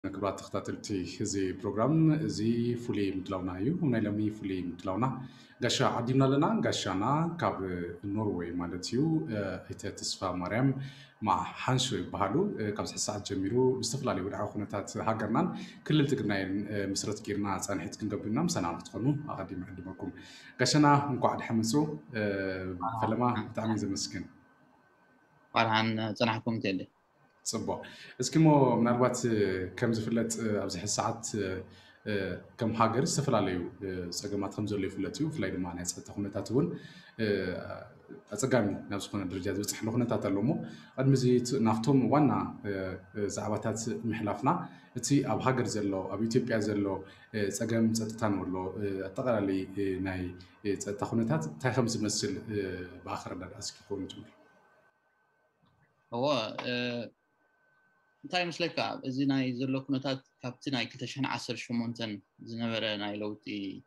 ክብራት ተኸታተልቲ እዚ ፕሮግራም እዚ ፍሉይ ምድላውና እዩ ናይ ሎሚ ፍሉይ ምድላውና ጋሻ ዓዲምና ኣለና ጋሻና ካብ ኖርዌይ ማለት እዩ ኣይተ ተስፋ ማርያም ሓንሾ ይበሃሉ ካብ ሰዓት ጀሚሩ ብዝተፈላለዩ ወድዓዊ ኩነታት ሃገርናን ክልል ትግራይን ምስረት ጌርና ፀንሒት ክንገብርና ምሳና ክትኾኑ ኣቐዲም ዕድመኩም ጋሻና እንኳዕ ድሓን መፁ ፈለማ ብጣዕሚ ዘመስግን ዋልሃን ፀናሕኩም ትየለ ጽبوا اسكيمو ምናልባት ከም ዝፍለጥ ኣብዚ ሰዓት ከም ሃገር ዝተፈላለዩ ፀገማት ከም ዘሎ ይፍለጥ እዩ ፍላይ ድማ ናይ ፀጥታ ኩነታት እውን ኣፀጋሚ ናብ ዝኾነ ደረጃ ዝበፅሕ ኩነታት ኣሎ እሞ ቅድሚ እዚ ናፍቶም ዋና ዛዕባታት ምሕላፍና እቲ ኣብ ሃገር ዘሎ ኣብ ኢትዮጵያ ዘሎ ፀገም ፀጥታ ንብሎ ኣጠቃላሊ ናይ ፀጥታ ኩነታት እንታይ ከም ዝመስል ብኣኽርና እስኪኮን ጅምር هو እንታይ መስለካ እዚ ናይ ዘሎ ኩነታት ካብቲ ናይ 2018 ዝነበረ ናይ ለውጢ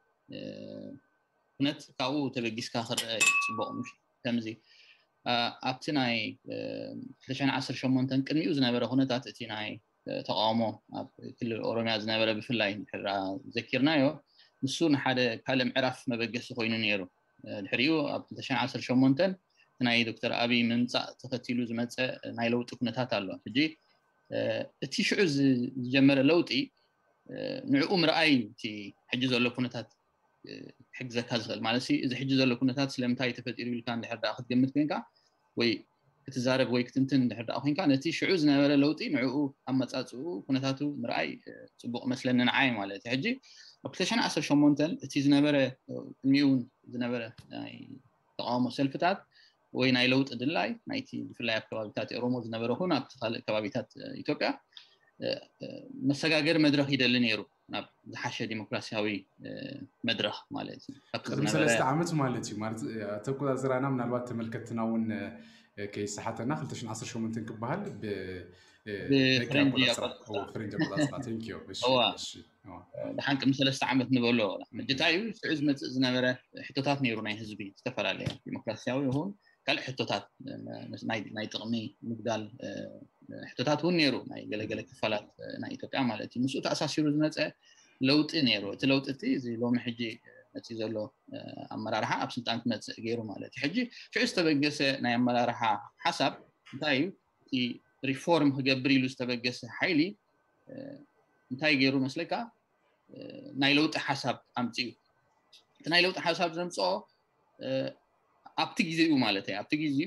ኩነት ካብኡ ተበጊስካ ክርአ ፅቡቅ ምሽ ከምዚ ኣብቲ ናይ 2018 ቅድሚኡ ዝነበረ ኩነታት እቲ ናይ ተቃውሞ ኣብ ክልል ኦሮሚያ ዝነበረ ብፍላይ ሕራ ዘኪርናዮ ንሱ ንሓደ ካልእ ምዕራፍ መበገሲ ኮይኑ ነይሩ ድሕሪኡ ኣብ 2018 ናይ ዶክተር አብይ ምምፃእ ተኸቲሉ ዝመፀ ናይ ለውጢ ኩነታት ኣሎ ሕጂ እቲ ሽዑ ዝጀመረ ለውጢ ንዕኡ ምርኣይ እቲ ሕጂ ዘሎ ኩነታት ሕግዘካ ዝኽእል ማለት እዚ ሕጂ ዘሎ ኩነታት ስለምንታይ ተፈጢሩ ኢልካ እንድሕር ዳኣ ክትገምት ኮንካ ወይ ክትዛረብ ወይ ክትንትን እንድሕር ዳኣ ኮንካ ነቲ ሽዑ ዝነበረ ለውጢ ንዕኡ ኣመፃፅኡ ኩነታቱ ምርኣይ ፅቡቅ መስለኒ ንዓይ ማለት እዩ ሕጂ ኣብ 2018 እቲ ዝነበረ ቅድሚኡን ዝነበረ ናይ ተቃውሞ ሰልፍታት ወይ ናይ ለውጥ ድላይ ናይቲ ብፍላይ ኣብ ከባቢታት ኦሮሞ ዝነበረ ሆነ ኣብ ከባቢታት ኢትዮጵያ መሰጋገር መድረኽ ይደሊ ነይሩ ናብ ዝሓሸ ዲሞክራሲያዊ መድረኽ ማለት እዩ ቅድሚ 3 ዓመት ማለት እዩ ማለት ተቆፃፅራና ምናልባት ተመልከትና እውን ከይሰሓተና 2018 ክበሃል ብፍሬንጅ ኣቆፃፅራ ቴንኪዩ እሺ ድሓን ቅድሚ 3 ዓመት ንበሎ ምድታይ ስዑ ዝመፅእ ዝነበረ ሕቶታት ነይሩ ናይ ህዝቢ ዝተፈላለየ ዲሞክራሲያዊ ይኹን ካልእ ሕቶታት ናይ ጥቕሚ ምግዳል ሕቶታት እውን ነይሩ ናይ ገለገለ ክፋላት ናይ ኢትዮጵያ ማለት እዩ ምስኡ ተኣሳሲሩ ዝመፀ ለውጢ ነይሩ እቲ ለውጢ እቲ እዚ ሎሚ ሕጂ እቲ ዘሎ ኣመራርሓ ኣብ ስልጣን ክመፅእ ገይሩ ማለት እዩ ሕጂ ሽዑ ዝተበገሰ ናይ ኣመራርሓ ሓሳብ እንታይ እዩ እቲ ሪፎርም ክገብር ኢሉ ዝተበገሰ ሓይሊ እንታይ ገይሩ መስለካ ናይ ለውጢ ሓሳብ ኣምፅኡ እቲ ናይ ለውጢ ሓሳብ ዘምፅኦ ኣብቲ ጊዜኡ ማለት እዩ ኣብቲ ጊዜኡ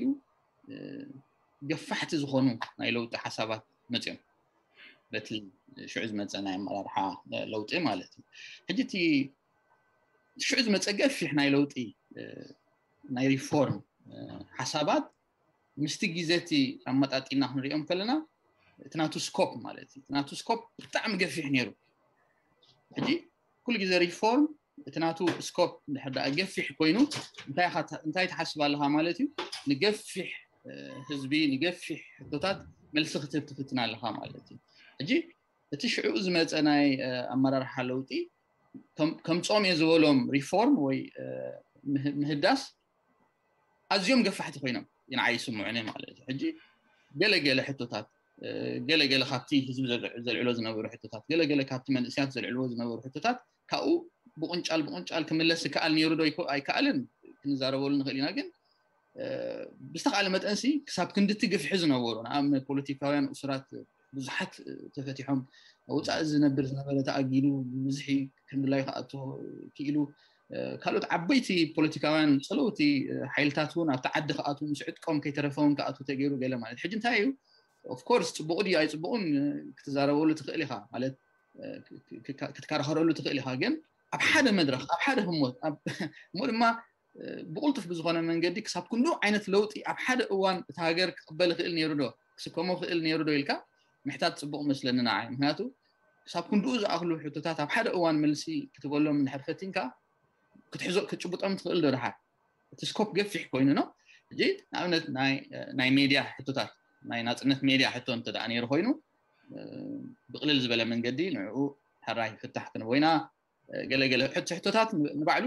ገፋሕቲ ዝኾኑ ናይ ለውጢ ሓሳባት መፅኦም በቲ ሽዑ ዝመፀ ናይ ኣመራርሓ ለውጢ ማለት እዩ ሕጂ እቲ ሽዑ ዝመፀ ገፊሕ ናይ ለውጢ ናይ ሪፎርም ሓሳባት ምስቲ ጊዜቲ ኣመጣጢና ክንሪኦም ከለና እቲ ናቱ ስኮፕ ማለት እዩ ናቱ ስኮፕ ብጣዕሚ ገፊሕ ነይሩ ሕጂ ኩሉ ግዜ ሪፎርም እቲ ናቱ ስኮፕ ድሕር ዳኣ ገፊሕ ኮይኑ እንታይ ተሓስብ ኣለካ ማለት እዩ ንገፊሕ ህዝቢ ንገፊሕ ሕቶታት መልሲ ክትህብ ትፍትና ኣለካ ማለት እዩ ሕጂ እቲ ሽዑ ዝመፀ ናይ ኣመራርሓ ለውጢ ከምፆም እየ ዝበሎም ሪፎርም ወይ ምህዳስ ኣዝዮም ገፋሕቲ ኮይኖም ንዓይ ይስምዑኒ ማለት እዩ ሕጂ ገለገለ ሕቶታት ገለገለ ካብቲ ህዝቢ ዘልዕሎ ዝነበሩ ሕቶታት ገለገለ ካብቲ መንእስያት ዘልዕልዎ ዝነበሩ ሕቶታት ካብኡ ብቁንጫል ክምለስ ከኣል ነይሩ ዶ ኣይከኣልን ክንዛረበሉ ንኽእል ኢና ግን ብዝተኻለ መጠንሲ ክሳብ ክንድቲ ግፍሒ ዝነበሩ ንኣብነት ፖለቲካውያን እሱራት ብዙሓት ተፈቲሖም ወፃኢ ዝነብር ዝነበረ ተኣጊዱ ብብዝሒ ክንድላይ ከኣቶ ክኢሉ ካልኦት ዓበይቲ ፖለቲካውያን ፀለውቲ ሓይልታት እውን ኣብቲ ዓዲ ከኣቱ ምስ ዕጥቆም ከይተረፈውን ከኣቱ ተገይሩ ገለ ማለት ሕጂ እንታይ እዩ ኦፍ ኮርስ ፅቡቅ ድዩ ኣይፅቡቅን ክትዛረበሉ ትኽእል ኢኻ ማለት ክትከራኸረሉ ትኽእል ኢኻ ግን ኣብ ሓደ መድረኽ ኣብ ሓደ ህሞት እሞ ድማ ብቁልጡፍ ብዝኾነ መንገዲ ክሳብ ኩሉ ዓይነት ለውጢ ኣብ ሓደ እዋን እቲ ሃገር ክቅበል ክእል ነይሩ ዶ ክስከሞ ክእል ነይሩ ዶ ኢልካ ምሕታት ፅቡቅ መስለኒ ንዓይ ምክንያቱ ክሳብ ክንድኡ ዝኣኽሉ ሕቶታት ኣብ ሓደ እዋን መልሲ ክትበሎም እንድሕር ፈቲንካ ክትሕዞ ክትጭብጦም ትኽእል ዶ ድሓር እቲ ስኮፕ ገፊሕ ኮይኑ ነው ሕጂ ንኣብነት ናይ ሜድያ ሕቶታት ናይ ናፅነት ሜድያ ሕቶ እንተደኣ ነይሩ ኮይኑ ብቕልል ዝበለ መንገዲ ንዕኡ ሕራይ ፍታሕ ክንወይና ገለገለ ሕቶታት ንባዕሉ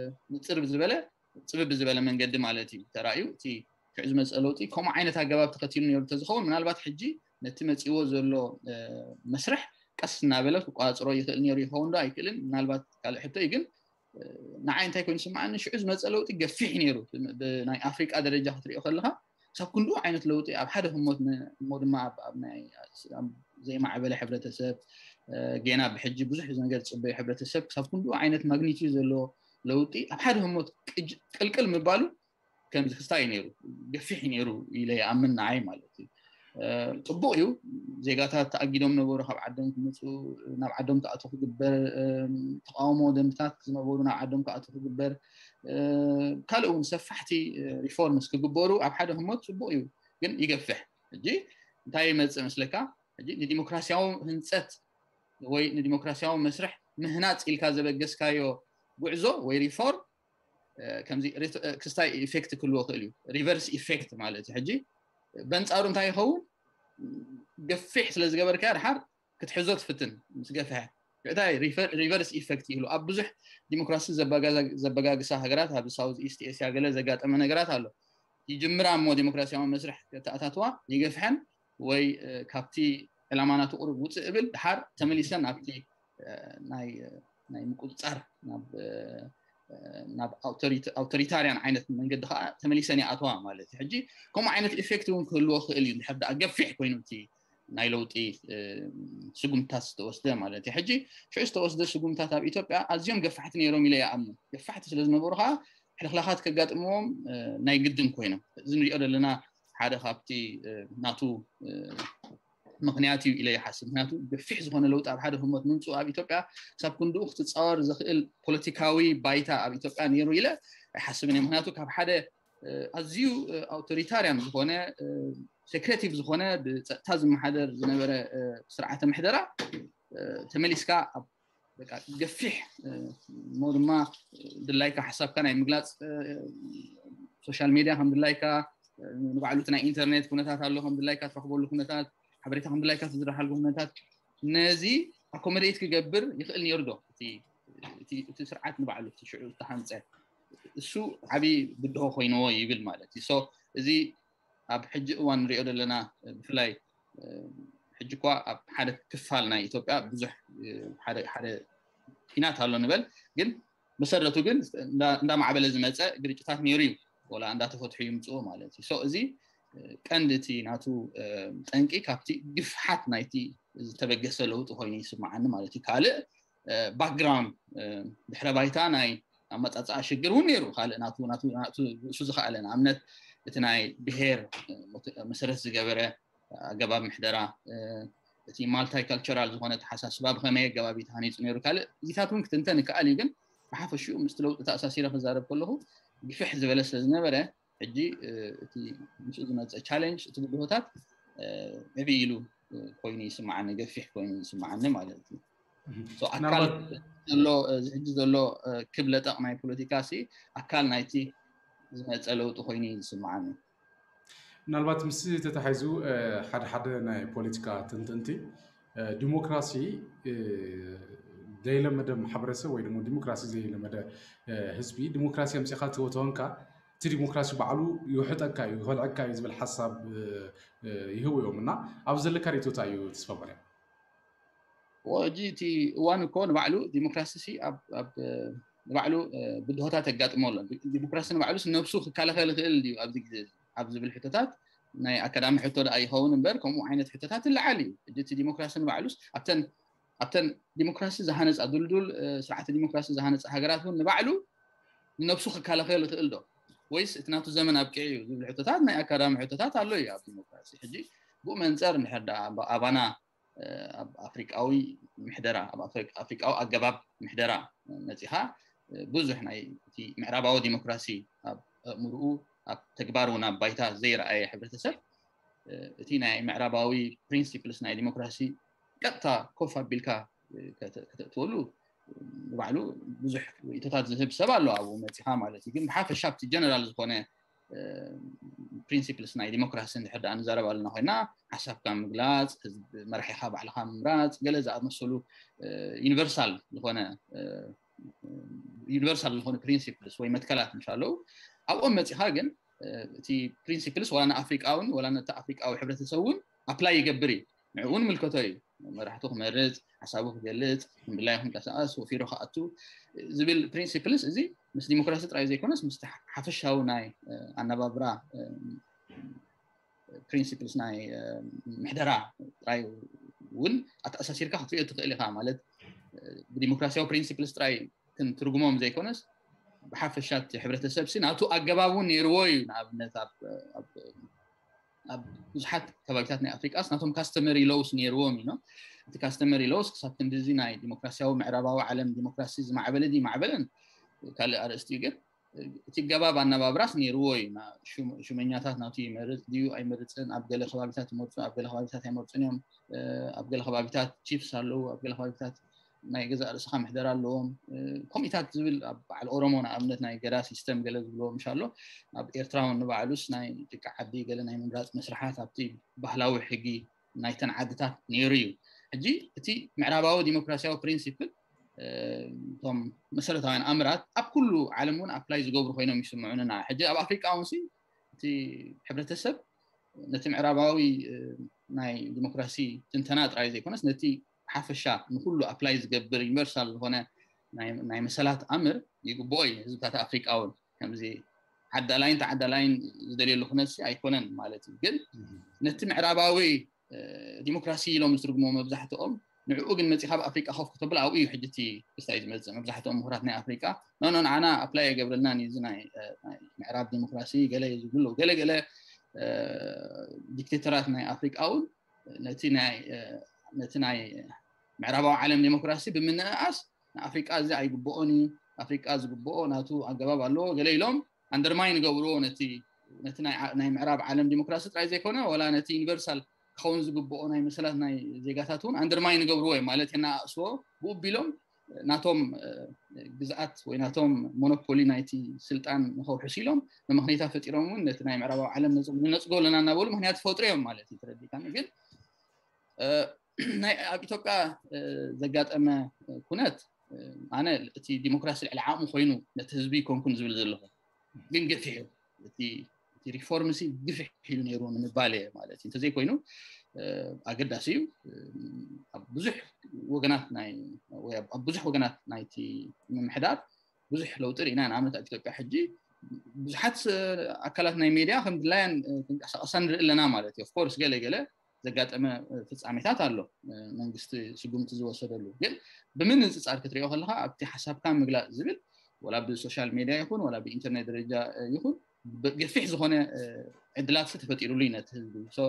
ፅብብ ዝበለ መንገዲ ማለት እዩ ተራእዩ እቲ ሽዑ ዝመፀ ለውጢ ከምኡ ዓይነት ኣገባብ ተኸቲሉ ነይሩ ተዝኸውን ምናልባት ሕጂ ነቲ መፂዎ ዘሎ መስርሕ قصنا بلا قاصرو يخل نيرو يخون دا يكلن منالبات قال حتى يجن نعين تايكون سمعنا شعوز مصلوت يغفح نيرو بناي افريقيا درجه خطريو خلها سب كل عينت لوطي اب حدا مود ما ابناي زي ما عبله حبرتسب جينا بحجي بزح ነገር ጽበይ حبرتسب سب كل عينت ماغنيتيود زلو لوطي اب حدا هموت قلقل مبالو كم خستاي نيرو يغفح نيرو الى امن عاي مالتي طبويو زيغاታት تاجيدوم نبرو ካብ ዓዶም ክመጹ ናብ ዓዶም ተኣቱ ክግበር ተቃውሞ ደምታት ዝነበሩ ናብ ዓዶም ተኣቱ ክግበር ካልኡን ሰፋሕቲ ሪፎርምስ ክግበሩ ኣብ ሓደ ህሞት ጽቡዩ ግን ይገፍሕ እጂ እንታይ መጽ መስለካ እጂ ዲሞክራሲያዊ ህንጸት ወይ ዲሞክራሲያዊ መስርሕ ምህናጽ ኢልካ ዘበገስካዮ ጉዕዞ ወይ ሪፎርም ከምዚ ክስታይ ኢፌክት ክልዎ ክእል እዩ ሪቨርስ ኢፌክት ማለት ሕጂ በንጻሩ እንታይ ይኸውን ገፍሕ ስለ ዝገበርካ ድሓር ክትሕዞት ፍትን ምስገፍሕ እንታይ ሪቨርስ ኢፌክት ይብሉ ኣብ ብዙሕ ዲሞክራሲ ዘበጋግሳ ሃገራት ኣብ ሳውዝ ኢስት ኤስያ ገለ ዘጋጠመ ነገራት ኣሎ ይጅምራ ሞ ዲሞክራሲያዊ መስርሕ ተኣታትዋ ይገፍሐን ወይ ካብቲ ዕላማናቱ ቁርብ ውፅእ ብል ድሓር ተመሊሰን ኣብቲ ናይ ምቁፅጻር ናብ አውቶሪታሪያን አይነት መንገድ ኸ ተመሊሰን ያአተዋ ማለት ሕጂ ከም አይነት ኢፌክት ውን ክህልዎ ክእል እዩ ድሕር ገፊሕ ኮይኑቲ ናይ ለውጢ ስጉምታት ተወስደ ማለት ሕጂ ሽዑ ተወስደ ስጉምታት ኣብ ኢትዮጵያ ኣዝዮም ገፋሕቲ ነይሮም ኢለ ይኣምኑ ገፋሕቲ ስለ ዝነበሩ ኸ ሕልኽላኻት ከጋጥምዎም ናይ ግድን ኮይኖም እዚ ንሪኦ ዘለና ሓደ ካብቲ ናቱ ምክንያቱ ኢለ ይሓስብ ምክንያቱ ገፊሕ ዝኾነ ለውጢ ኣብ ሓደ ህሞት ምንጹ ኣብ ኢትዮጵያ ሳብ ክንዱ ክትጻወር ዝኽእል ፖለቲካዊ ባይታ ኣብ ኢትዮጵያ ነይሩ ኢለ ይሓስብን ምክንያቱ ካብ ሓደ ኣዝዩ አውቶሪታሪያን ዝኾነ ሴክሬቲቭ ዝኾነ ብጸጥታ ዝመሓደር ዝነበረ ስርዓተ ምሕደራ ተመሊስካ በቃ ገፊሕ ሞድማ ድላይካ ሓሳብካ ናይ ምግላጽ ሶሻል ሚዲያ ከም ድላይካ ንባዕሉት ናይ ኢንተርኔት ኩነታት ኣሎ ከም ድላይካ ትረኽበሉ ኩነታት حبريتها الحمد لله كانت تزرع حلقه منتات نازي اكوموديت كجبر يخلني يردو تي سرعات نبعلو تشعور تحنصه السو عبي بده خوينو يبل مالتي سو ازي اب حج وان ريو دلنا بفلاي حج كوا اب حدا كفالنا ايثيوبيا بزح حدا كينات هالو نبل ግን መሰረቱ ግን እንዳ ማዕበለ ዝመጸ ግርጭታት ነይሩ ወላ እንዳ ተፈትሑ ይምጹ ማለት ሶ እዚ ቀንድቲ ናቱ ጠንቂ ካብቲ ግፍሓት ናይቲ ዝተበገሰ ለውጥ ኮይኑ ይስማዓኒ ማለት እዩ ካልእ ባክግራውንድ ድሕረ ባይታ ናይ ኣመጻጽኣ ሽግር እውን ነይሩ ካልእ ናቱ እሱ ዝኸኣለና ኣብነት እቲ ናይ ብሄር መሰረት ዝገበረ ኣገባብ ምሕደራ እቲ ማልታይ ካልቸራል ዝኾነ ተሓሳስባ ብኸመይ ኣገባብ ተሃኒፁ ነይሩ ካልእ እዚታት እውን ክትንተን ይከኣል እዩ ግን ብሓፈሽኡ ምስ ለውጢ ተኣሳሲረ ክዛረብ ከለኹ ግፍሕ ዝበለ ስለ ዝነበረ ሕጂ እቲ ምስ ዝመፀ ቻሌንጅ እቲ ብድሆታት መቢሉ ኮይኑ ይስማዓኒ ገፊሕ ኮይኑ ይስማዓኒ ማለት እዩ ሶ ኣካል ዘሎ ሕጂ ዘሎ ክብለጠቕ ናይ ፖለቲካ ሲ ኣካል ናይቲ ዝመፀ ለውጢ ኮይኑ ይስማዓኒ ምናልባት ምስ ተታሒዙ ሓደ ናይ ፖለቲካ ትንተንቲ ዲሞክራሲ ዘይለመደ ማሕበረሰብ ወይ ደግሞ ዲሞክራሲ ዘይለመደ ህዝቢ ዲሞክራሲ ምጽኻ ተወተንካ እቲ ዲሞክራሲ ባዕሉ ይውሕጠካ እዩ ይኸልዕካ እዩ ዝብል ሓሳብ ይህቡ እዮምና ኣብ ዘለካ ሪቶታ እዩ ተስፋበርያ ወጂቲ ዋን እኮ ንባዕሉ ዲሞክራሲ ሲ ኣብ ንባዕሉ ብድሆታት ኣጋጥሞ ኣሎ ዲሞክራሲ ንባዕሉ ነብሱ ክከላኸል ይኽእል እዩ ኣብዚ ግዜ ኣብ ዝብል ሕቶታት ናይ ኣካዳሚ ሕቶ ዳ ይኸውን እምበር ከምኡ ዓይነት ሕቶታት ይለዓል እዩ እቲ ዲሞክራሲ ንባዕሉስ ኣብተን ዲሞክራሲ ዝሃነፃ ድልዱል ስርዓተ ዲሞክራሲ ዝሃነፃ ሃገራት እውን ንባዕሉ ነብሱ ክከላኸል ይኽእል ዶ ወይስ እቲ ናቱ ዘመን ኣብቅዕ እዩ ዝብል ሕቶታት ናይ ኣካዳሚ ሕቶታት ኣሎ እዩ ኣብ ዲሞክራሲ ሕጂ ብኡ መንፀር ንሕዳ ኣባና ኣብ ኣፍሪቃዊ ምሕደራ ኣብ ኣፍሪቃዊ ኣገባብ ምሕደራ መፂኻ ብዙሕ ናይ እቲ ምዕራባዊ ዲሞክራሲ ኣብ ምርኡ ኣብ ተግባር እውን ኣብ ባይታ ዘይረኣየ ሕብረተሰብ እቲ ናይ ምዕራባዊ ፕሪንሲፕልስ ናይ ዲሞክራሲ ቀጥታ ኮፍ ኣቢልካ ከተእትወሉ ንባዕሉ ብዙሕ ኢቶታት ዝህብ ሰብ ኣሎ ኣብኡ መፂኻ ማለት እዩ ግን ብሓፈሻ ኣብቲ ጀነራል ዝኾነ ፕሪንሲፕልስ ናይ ዲሞክራሲ እንድሕር ንዛረብ ኣለና ኮይና ሓሳብካ ምግላፅ መርሒኻ ባዕልኻ ምምራፅ ገለ ዝኣመሰሉ ዩኒቨርሳል ዝኾነ ፕሪንሲፕልስ ወይ መትከላት እንሻለው ኣብኦም መፂኻ ግን እቲ ፕሪንሲፕልስ ወላ ንኣፍሪቃውን ወላ ነቲ ኣፍሪቃዊ ሕብረተሰብ እውን ኣፕላይ ይገብር እዩ ንዕኡን ምልከቶ እዩ مرحتو خمرز حسابو خجلت بالله هم كاساس وفيرو خاطو زبل برينسيبلز ازي مس ديمقراسي تراي زي كونس مستح حفشاو ناي انا بابرا برينسيبلز ناي محدرا راي ون اتاساسيركا خطيئه تقليها مالت بديمقراسيو برينسيبلز تراي كن ترجمهم زي كونس بحفشات حبرتسب سي ناتو اغبابون يروي نابنت اب بزحت كبابتاتنا افريقيا اصلا كاستمري لوس نيرومي نو انت كاستمري لوس كسبتن دزي ناي ديمقراسيو معرباو عالم ديمقراسي مع بلدي مع بلن قال ارستي قال تجباب انا بابراس نيروي ما شو منياتات ناوتي مرت ديو اي مرتن ابدل خبابتات مرت ابدل خبابتات مرتنيوم ابدل خبابتات تشيف سالو ابدل خبابتات ناي جزء رسخه محدر لهم كوميتات زبل على الاورومونا ابنتنا يقرا سيستم قال زبلو ان شاء الله اب ايرتراون نبعلوس ناي تكعدي قال ناي مبرات مسرحات ابتي بحلاوي حقي ناي تنعدتات نيريو حجي تي معرباو ديمقراسياو برينسيبل توم مسألة امرات اب كله عالمون ابلاي زغبر خوينهم يسمعوننا حجي اب افريقيا اونسي تي حبرتسب نتي معرباوي ناي ديمقراسي تنتنات راي زي كونس نتي حفشا كله ابلايز قبر يمرسل هنا ناي مسالات امر يقبوي حزبات افريقيا اول كمزي عدا لاين دليل خنسي ايكونن مالتي قل نتي معرباوي ديمقراسي لو مترجمو مبزحتهم نعو قن متي خاب افريقيا خوف كتب لا وي حجتي بستايز مزه مبزحتهم مهراتنا افريقيا نو انا ابلاي قبل لنا نيزناي معراب ديمقراسي قال يقولوا قال ديكتاتوراتنا افريقيا اول نتناي معرباو عالم ديمقراسي بمناس افريقيا زي يقبوني افريقيا زقبو ناتو اغباب الله قال لهم اندرماين قبرو نتناي معرب عالم ديمقراسي تراي زي كونه ولا نتي يونيفرسال خون زقبو ناي مسلات ناي زيغاتاتون اندرماين قبرو مالت هنا اسو بوبيلهم ناتوم جزات ويناتوم مونوبولي نايتي سلطان نخو حسيلهم بمخنيتا فطيرهم نتناي معرباو عالم نصقو لنا نقول مخنيات فطريهم مالتي تردي كان ግን ناي ኢትዮጵያ ዘጋጠመ ኩነት አነ እቲ ዲሞክራሲ العام ኮይኑ ነተህዝቢ ኮንኩን ዝብል ዘለዎ ግን ገፊሕ እቲ ሪፎርምሲ ግፊሕ ሒሉ ነይሩ ንምባለ ማለት እንተ ዘይ ኮይኑ አገዳሲ ብዙሕ ወገናት ናይ ወይ ብዙሕ ወገናት ናይቲ ምምሕዳር ብዙሕ ለውጥ ሪና ንኣብነት ኢትዮጵያ ሕጂ ብዙሓት ኣካላት ናይ ሚድያ ከም ድላያን ተንቀሳቀሳን ንርኢ ማለት እዩ ኦፍ ኮርስ ገለ ዘጋጠመ ፍጻሜታት አሎ መንግስት ሽጉምት ዝወሰደሉ ግን በምን እንጽጻር ክትሪኦ ከለካ ኣብቲ ሐሳብካ ምግላጽ ዝብል ወላ በሶሻል ሚዲያ ይኹን ወላ በኢንተርኔት ደረጃ ይኹን ገፊሕ ዝኾነ ዕድላት ተፈጢሩሉ ይነት ህዝቢ ሶ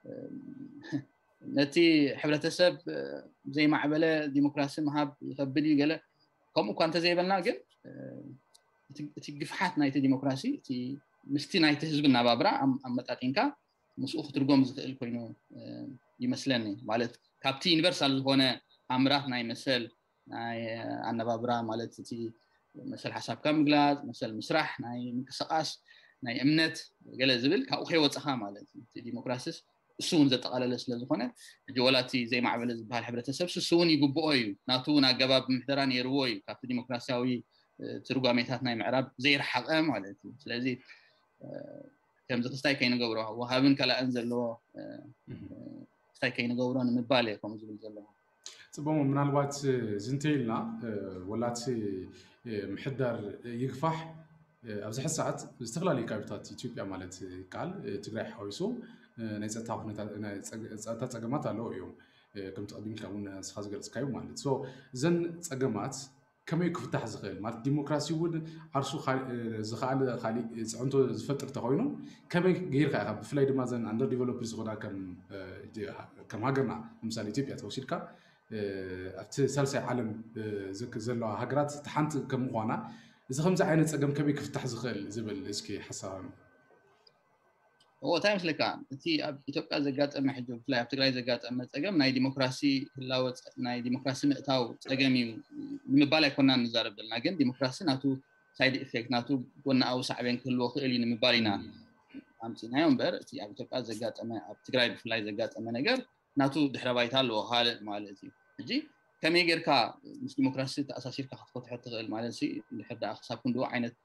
ነቲ ሕብረተሰብ ዘይ ማዕበለ ዲሞክራሲ መሃብ ይከብል ይገለ ከምኡ ኳንተ ዘይበልና ግን እቲ ግፍሓት ናይቲ ዲሞክራሲ እቲ ምስቲ ናይቲ ህዝቢ ናባብራ ኣመጣጢንካ مسؤول ترجم زخيل كونه يمثلني مالت كابتي يونيفرسال هنا أمرات ناي مثل ناي أنا بابرا مالت تي مثل حساب كم جلاد مثل مسرح ناي مكسقاس ناي أمنت قال زبل كأخي وتصحى مالت ديمقراطيس سون ذات على الأساس هنا جوالاتي زي ما عمل بهالحبرة السبس سون يجبوي ناتونا جباب محتران يروي كابتي ديمقراطياوي ترجميتات ناي معرب زي رحقة مالت لذي كم زستاي كاين غورو وهابن كلا انزل له استاي كاين غورو نمبالي كم زبل زلو صبهم ምናልባት ዝንተይልና ወላት محدر يغفح ኣብዚ ሰዓት ዝተፈላለዩ ካቢታት ኢትዮጵያ ማለት ቃል ትግራይ ሓዊሱ ናይ ጸጥታ ሁኔታ ናይ ጸጥታ ጸገማት አለው እዮም ከም ተቀዲም ከውን ስኻዝ ገልጽካዩ ማለት ሶ ዘን ጸገማት كمي كفتح زخيل مال ديمقراطي ود عرسو زخال خالي صعنتو زفطر تخوينو كمي غير خا بفلاي دما زن اندر ديفلوبرز خدا كم هاجرنا مثال ايثيوبيا توشيركا افت سلسله عالم زك زلوا هاجرات تحنت كم خوانا اذا خمس عينه صقم كمي كفتح زخيل زبل اسكي حساب هو تايمز لك انتي ኢትዮጵያ ዘጋጠመ ሕጂ ፍላይ ኣብ ትግራይ ዘጋጠመ ጸገም ናይ ዲሞክራሲ ህላወት ናይ ዲሞክራሲ ምእታው ጸገም እዩ ንምባል ኣይኮና ንዛረብ ዘለና ግን ዲሞክራሲ ናቱ ሳይድ ኢፌክት ናቱ ጎና ኣው ሳዕበን ክህልዎ ክእል እዩ ንምባል ኢና ኣምፂናዮ እምበር እቲ ኣብ ኢትዮጵያ ዘጋጠመ ኣብ ትግራይ ፍላይ ዘጋጠመ ነገር ናቱ ድሕረ ባይታ ኣለዎ ካልእ ማለት እዩ ሕጂ ከመይ ጌርካ ምስ ዲሞክራሲ ተኣሳሲርካ ክትፈትሖ ትኽእል ማለት ሲ ድሕር ዳ ክሳብኩም ዶ ዓይነት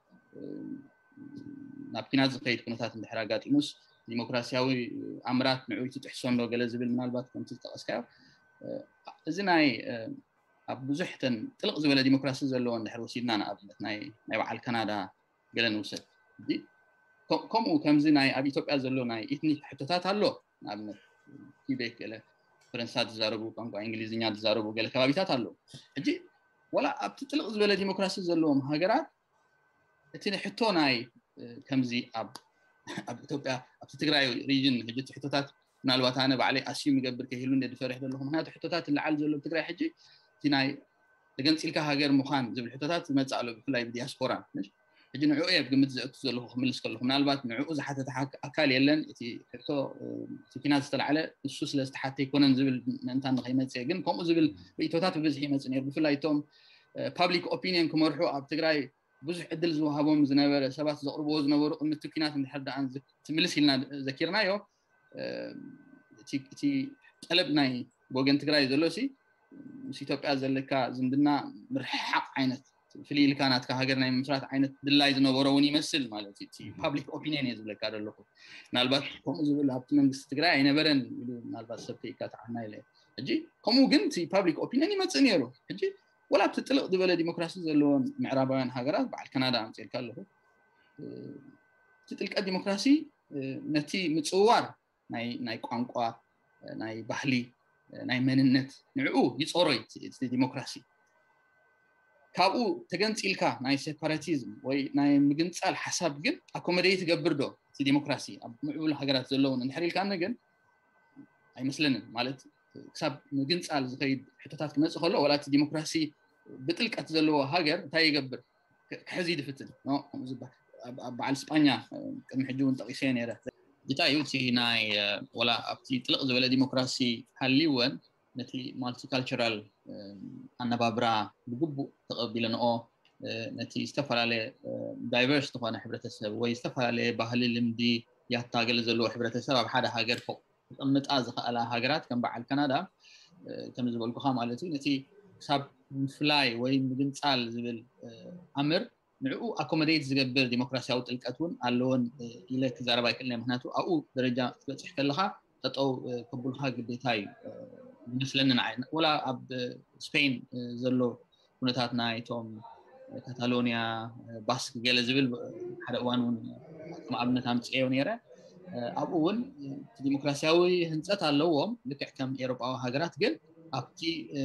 ናብ ኪናት ዝኸይድ ኩነታት እንድሕር ኣጋጢሙስ ዲሞክራሲያዊ ኣምራት ንዑይ ትሕሶን ዶ ገለ ዝብል ምናልባት ከምቲ ተጠቀስካዮ እዚናይ ኣብ ብዙሕተን ጥልቕ ዝበለ ዲሞክራሲ ዘለዎ እንድሕር ወሲድና ንኣብነት ናይ በዓል ካናዳ ገለን ውሰድ ከምኡ ከምዚ ናይ ኣብ ኢትዮጵያ ዘሎ ናይ ኢትኒክ ሕቶታት ኣሎ ንኣብነት ኪቤክ ገለ ፈረንሳይ ዝዛረቡ ቋንቋ እንግሊዝኛ ዝዛረቡ ገለ ከባቢታት ኣሎ ሕጂ ወላ ኣብቲ ጥልቕ ዝበለ ዲሞክራሲ ዘለዎም ሃገራት እቲ ሕቶ ናይ ከምዚ ኣብ ኢትዮጵያ ኣብ ትግራይ ሪጅን ሕጂ ሕቶታት ምናልባት ኣነ ባዕለይ ኣስዩ ይገብር ከይህሉ እንደፈርሕ ዘለኹ ምክንያቱ ሕቶታት ዝለዓል ዘሎ ትግራይ ሕጂ እቲ ናይ ተገንፂልካ ሃገር ምዃን ዝብል ሕቶታት ዝመጽእ ኣሎ ብፍላይ ብዲያስፖራ ሕጂ ንዕኡ እየ ብግምት ዘእቱ ዘለኹ ክምልስ ከለኹ ምናልባት ንዕኡ ዝሓተተ ኣካል የለን እቲ ሕቶ እቲ ኩናት ዝተለዓለ እሱ ስለ ዝተሓተ ይኮነን ዝብል ምእንታ ንኸይመፅእ ግን ከምኡ ዝብል ርእቶታት ብብዝሒ ይመፅእ ነይሩ ብፍላይ እቶም ፓብሊክ ኦፒንየን ክመርሑ ኣብ ትግራይ ብዙሕ ዕድል ዝወሃቦም ዝነበረ ሰባት ዘቕርብዎ ዝነበሩ ቅድሚ ኩናት እንድሕር ደኣ ትምልስ ኢልና ዘኪርናዮ እቲ ጠለብ ናይ ወገን ትግራይ ዘሎሲ ምስ ኢትዮጵያ ዘለካ ዝምድና ምርሓቅ ዓይነት ፍልይ ኢልካ ናትካ ሃገር ናይ ምስራት ዓይነት ድላይ ዝነበሮ እውን ይመስል ማለት እቲ ፓብሊክ ኦፒንየን እዩ ዝብለካ ዘለኹ ምናልባት ከምኡ ዝብል ኣብቲ መንግስቲ ትግራይ ኣይነበረን ኢሉ ምናልባት ሰብ ከይካ ተዓና ኢለ ሕጂ ከምኡ ግን እቲ ፓብሊክ ኦፒንየን ይመፅእ ነይሩ ሕጂ ወላ ኣብቲ ጥልቕ ዝበለ ዲሞክራሲ ዘለዎን ምዕራባውያን ሃገራት በዓል ካናዳ ኣምፂልካ ኣለኹ እቲ ጥልቀት ዲሞክራሲ ነቲ ምፅዋር ናይ ቋንቋ ናይ ባህሊ ናይ መንነት ንዕኡ ይጾሮይ እቲ ዲሞክራሲ ካብኡ ተገንፂልካ ናይ ሴፓራቲዝም ወይ ናይ ምግንፃል ሓሳብ ግን ኣኮሞዴት ይገብር ዶ እቲ ዲሞክራሲ ኣብ ምዕቡል ሃገራት ዘለውን እንድሕር ኢልካ ግን ኣይመስለንን ማለት ክሳብ ምግንፃል ዝኸይድ ሕቶታት ክመፅእ ከሎ ወላ እቲ ዲሞክራሲ ብጥልቀት ዘለዎ ሃገር እንታይ ይገብር ክሕዚ ድፍትን ከምኡ ዝበሃል ኣብ በዓል እስጳኛ ቅድሚ ሕጂ እውን ጠቂሰ ነይረ እንታይ እዩ እቲ ናይ ወላ ኣብቲ ጥልቕ ዝበለ ዲሞክራሲ ሃልይወን ነቲ ማልቲካልቸራል ኣነባብራ ብግቡእ ተቐቢለንኦ ነቲ ዝተፈላለየ ዳይቨርስ ዝኾነ ሕብረተሰብ ወይ ዝተፈላለየ ባህሊ ልምዲ ያታገለ ዘለዎ ሕብረተሰብ ኣብ ሓደ ሃገር ክቕምጣ ዝኽኣላ ሃገራት ከም በዓል ካናዳ ከም ዝበልኩኻ ማለት እዩ ነቲ ክሳብ ምፍላይ ወይ ምግንፃል ዝብል ኣምር ንዕኡ ኣኮሞዴት ዝገብር ዲሞክራሲያዊ ጥልቀት እውን ኣለዎን ኢለ ክዛረባ ይክእልኒ ምክንያቱ ኣብኡ ደረጃ ክትበፅሕ ከለኻ ጠጠው ከብልካ ግዴታ እዩ ይመስለኒ ንዓይ ወላ ኣብ ስፔን ዘሎ ኩነታት ናይቶም ካታሎኒያ ባስክ ገለ ዝብል ሓደ እዋን እውን ኣብነት ኣምፅዮ ነይረ ኣብኡ እውን ዲሞክራሲያዊ ህንፀት ኣለዎም ልክዕ ከም ኤውሮጳዊ ሃገራት ግን ኣብቲ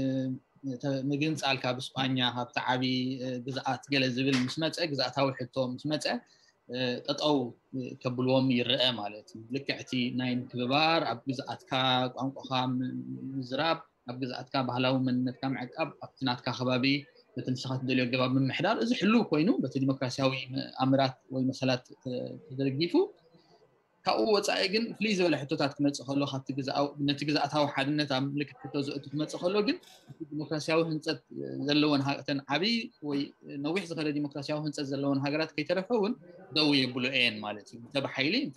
ምግንፃል ካብ እስጳኛ ካብቲ ዓቢ ግዝኣት ገለ ዝብል ምስ መፀ ግዝኣታዊ ሕቶ ምስ መፀ ጠጠው ከብልዎም ይርአ ማለት እዩ ልክዕ እቲ ናይ ምክብባር ኣብ ግዝኣትካ ቋንቋኻ ምዝራብ ኣብ ግዝኣትካ ባህላዊ መንነትካ ምዕቃብ ኣብቲ ናትካ ከባቢ በትንስኻ ትደልዮ ገባብ ምምሕዳር እዚ ሕልው ኮይኑ በቲ ዲሞክራሲያዊ ኣምራት ወይ መሰላት ተደረጊፉ ካብኡ ወፃኢ ግን ፍልይ ዝበለ ሕቶታት ክመፅእ ከሎ ካብቲ ነቲ ግዝኣታዊ ሓድነት ኣብ ምልክት ሕቶ ዘእቱ ክመፅእ ከሎ ግን እቲ ዲሞክራሲያዊ ህንፀት ዘለዎን ሃገራት ዓብይ ወይ ነዊሕ ዝኸደ ዲሞክራሲያዊ ህንፀት ዘለዎን ሃገራት ከይተረፈውን ደው የብሉ እየን ማለት እዩ እንተ ብሓይሊ እንተ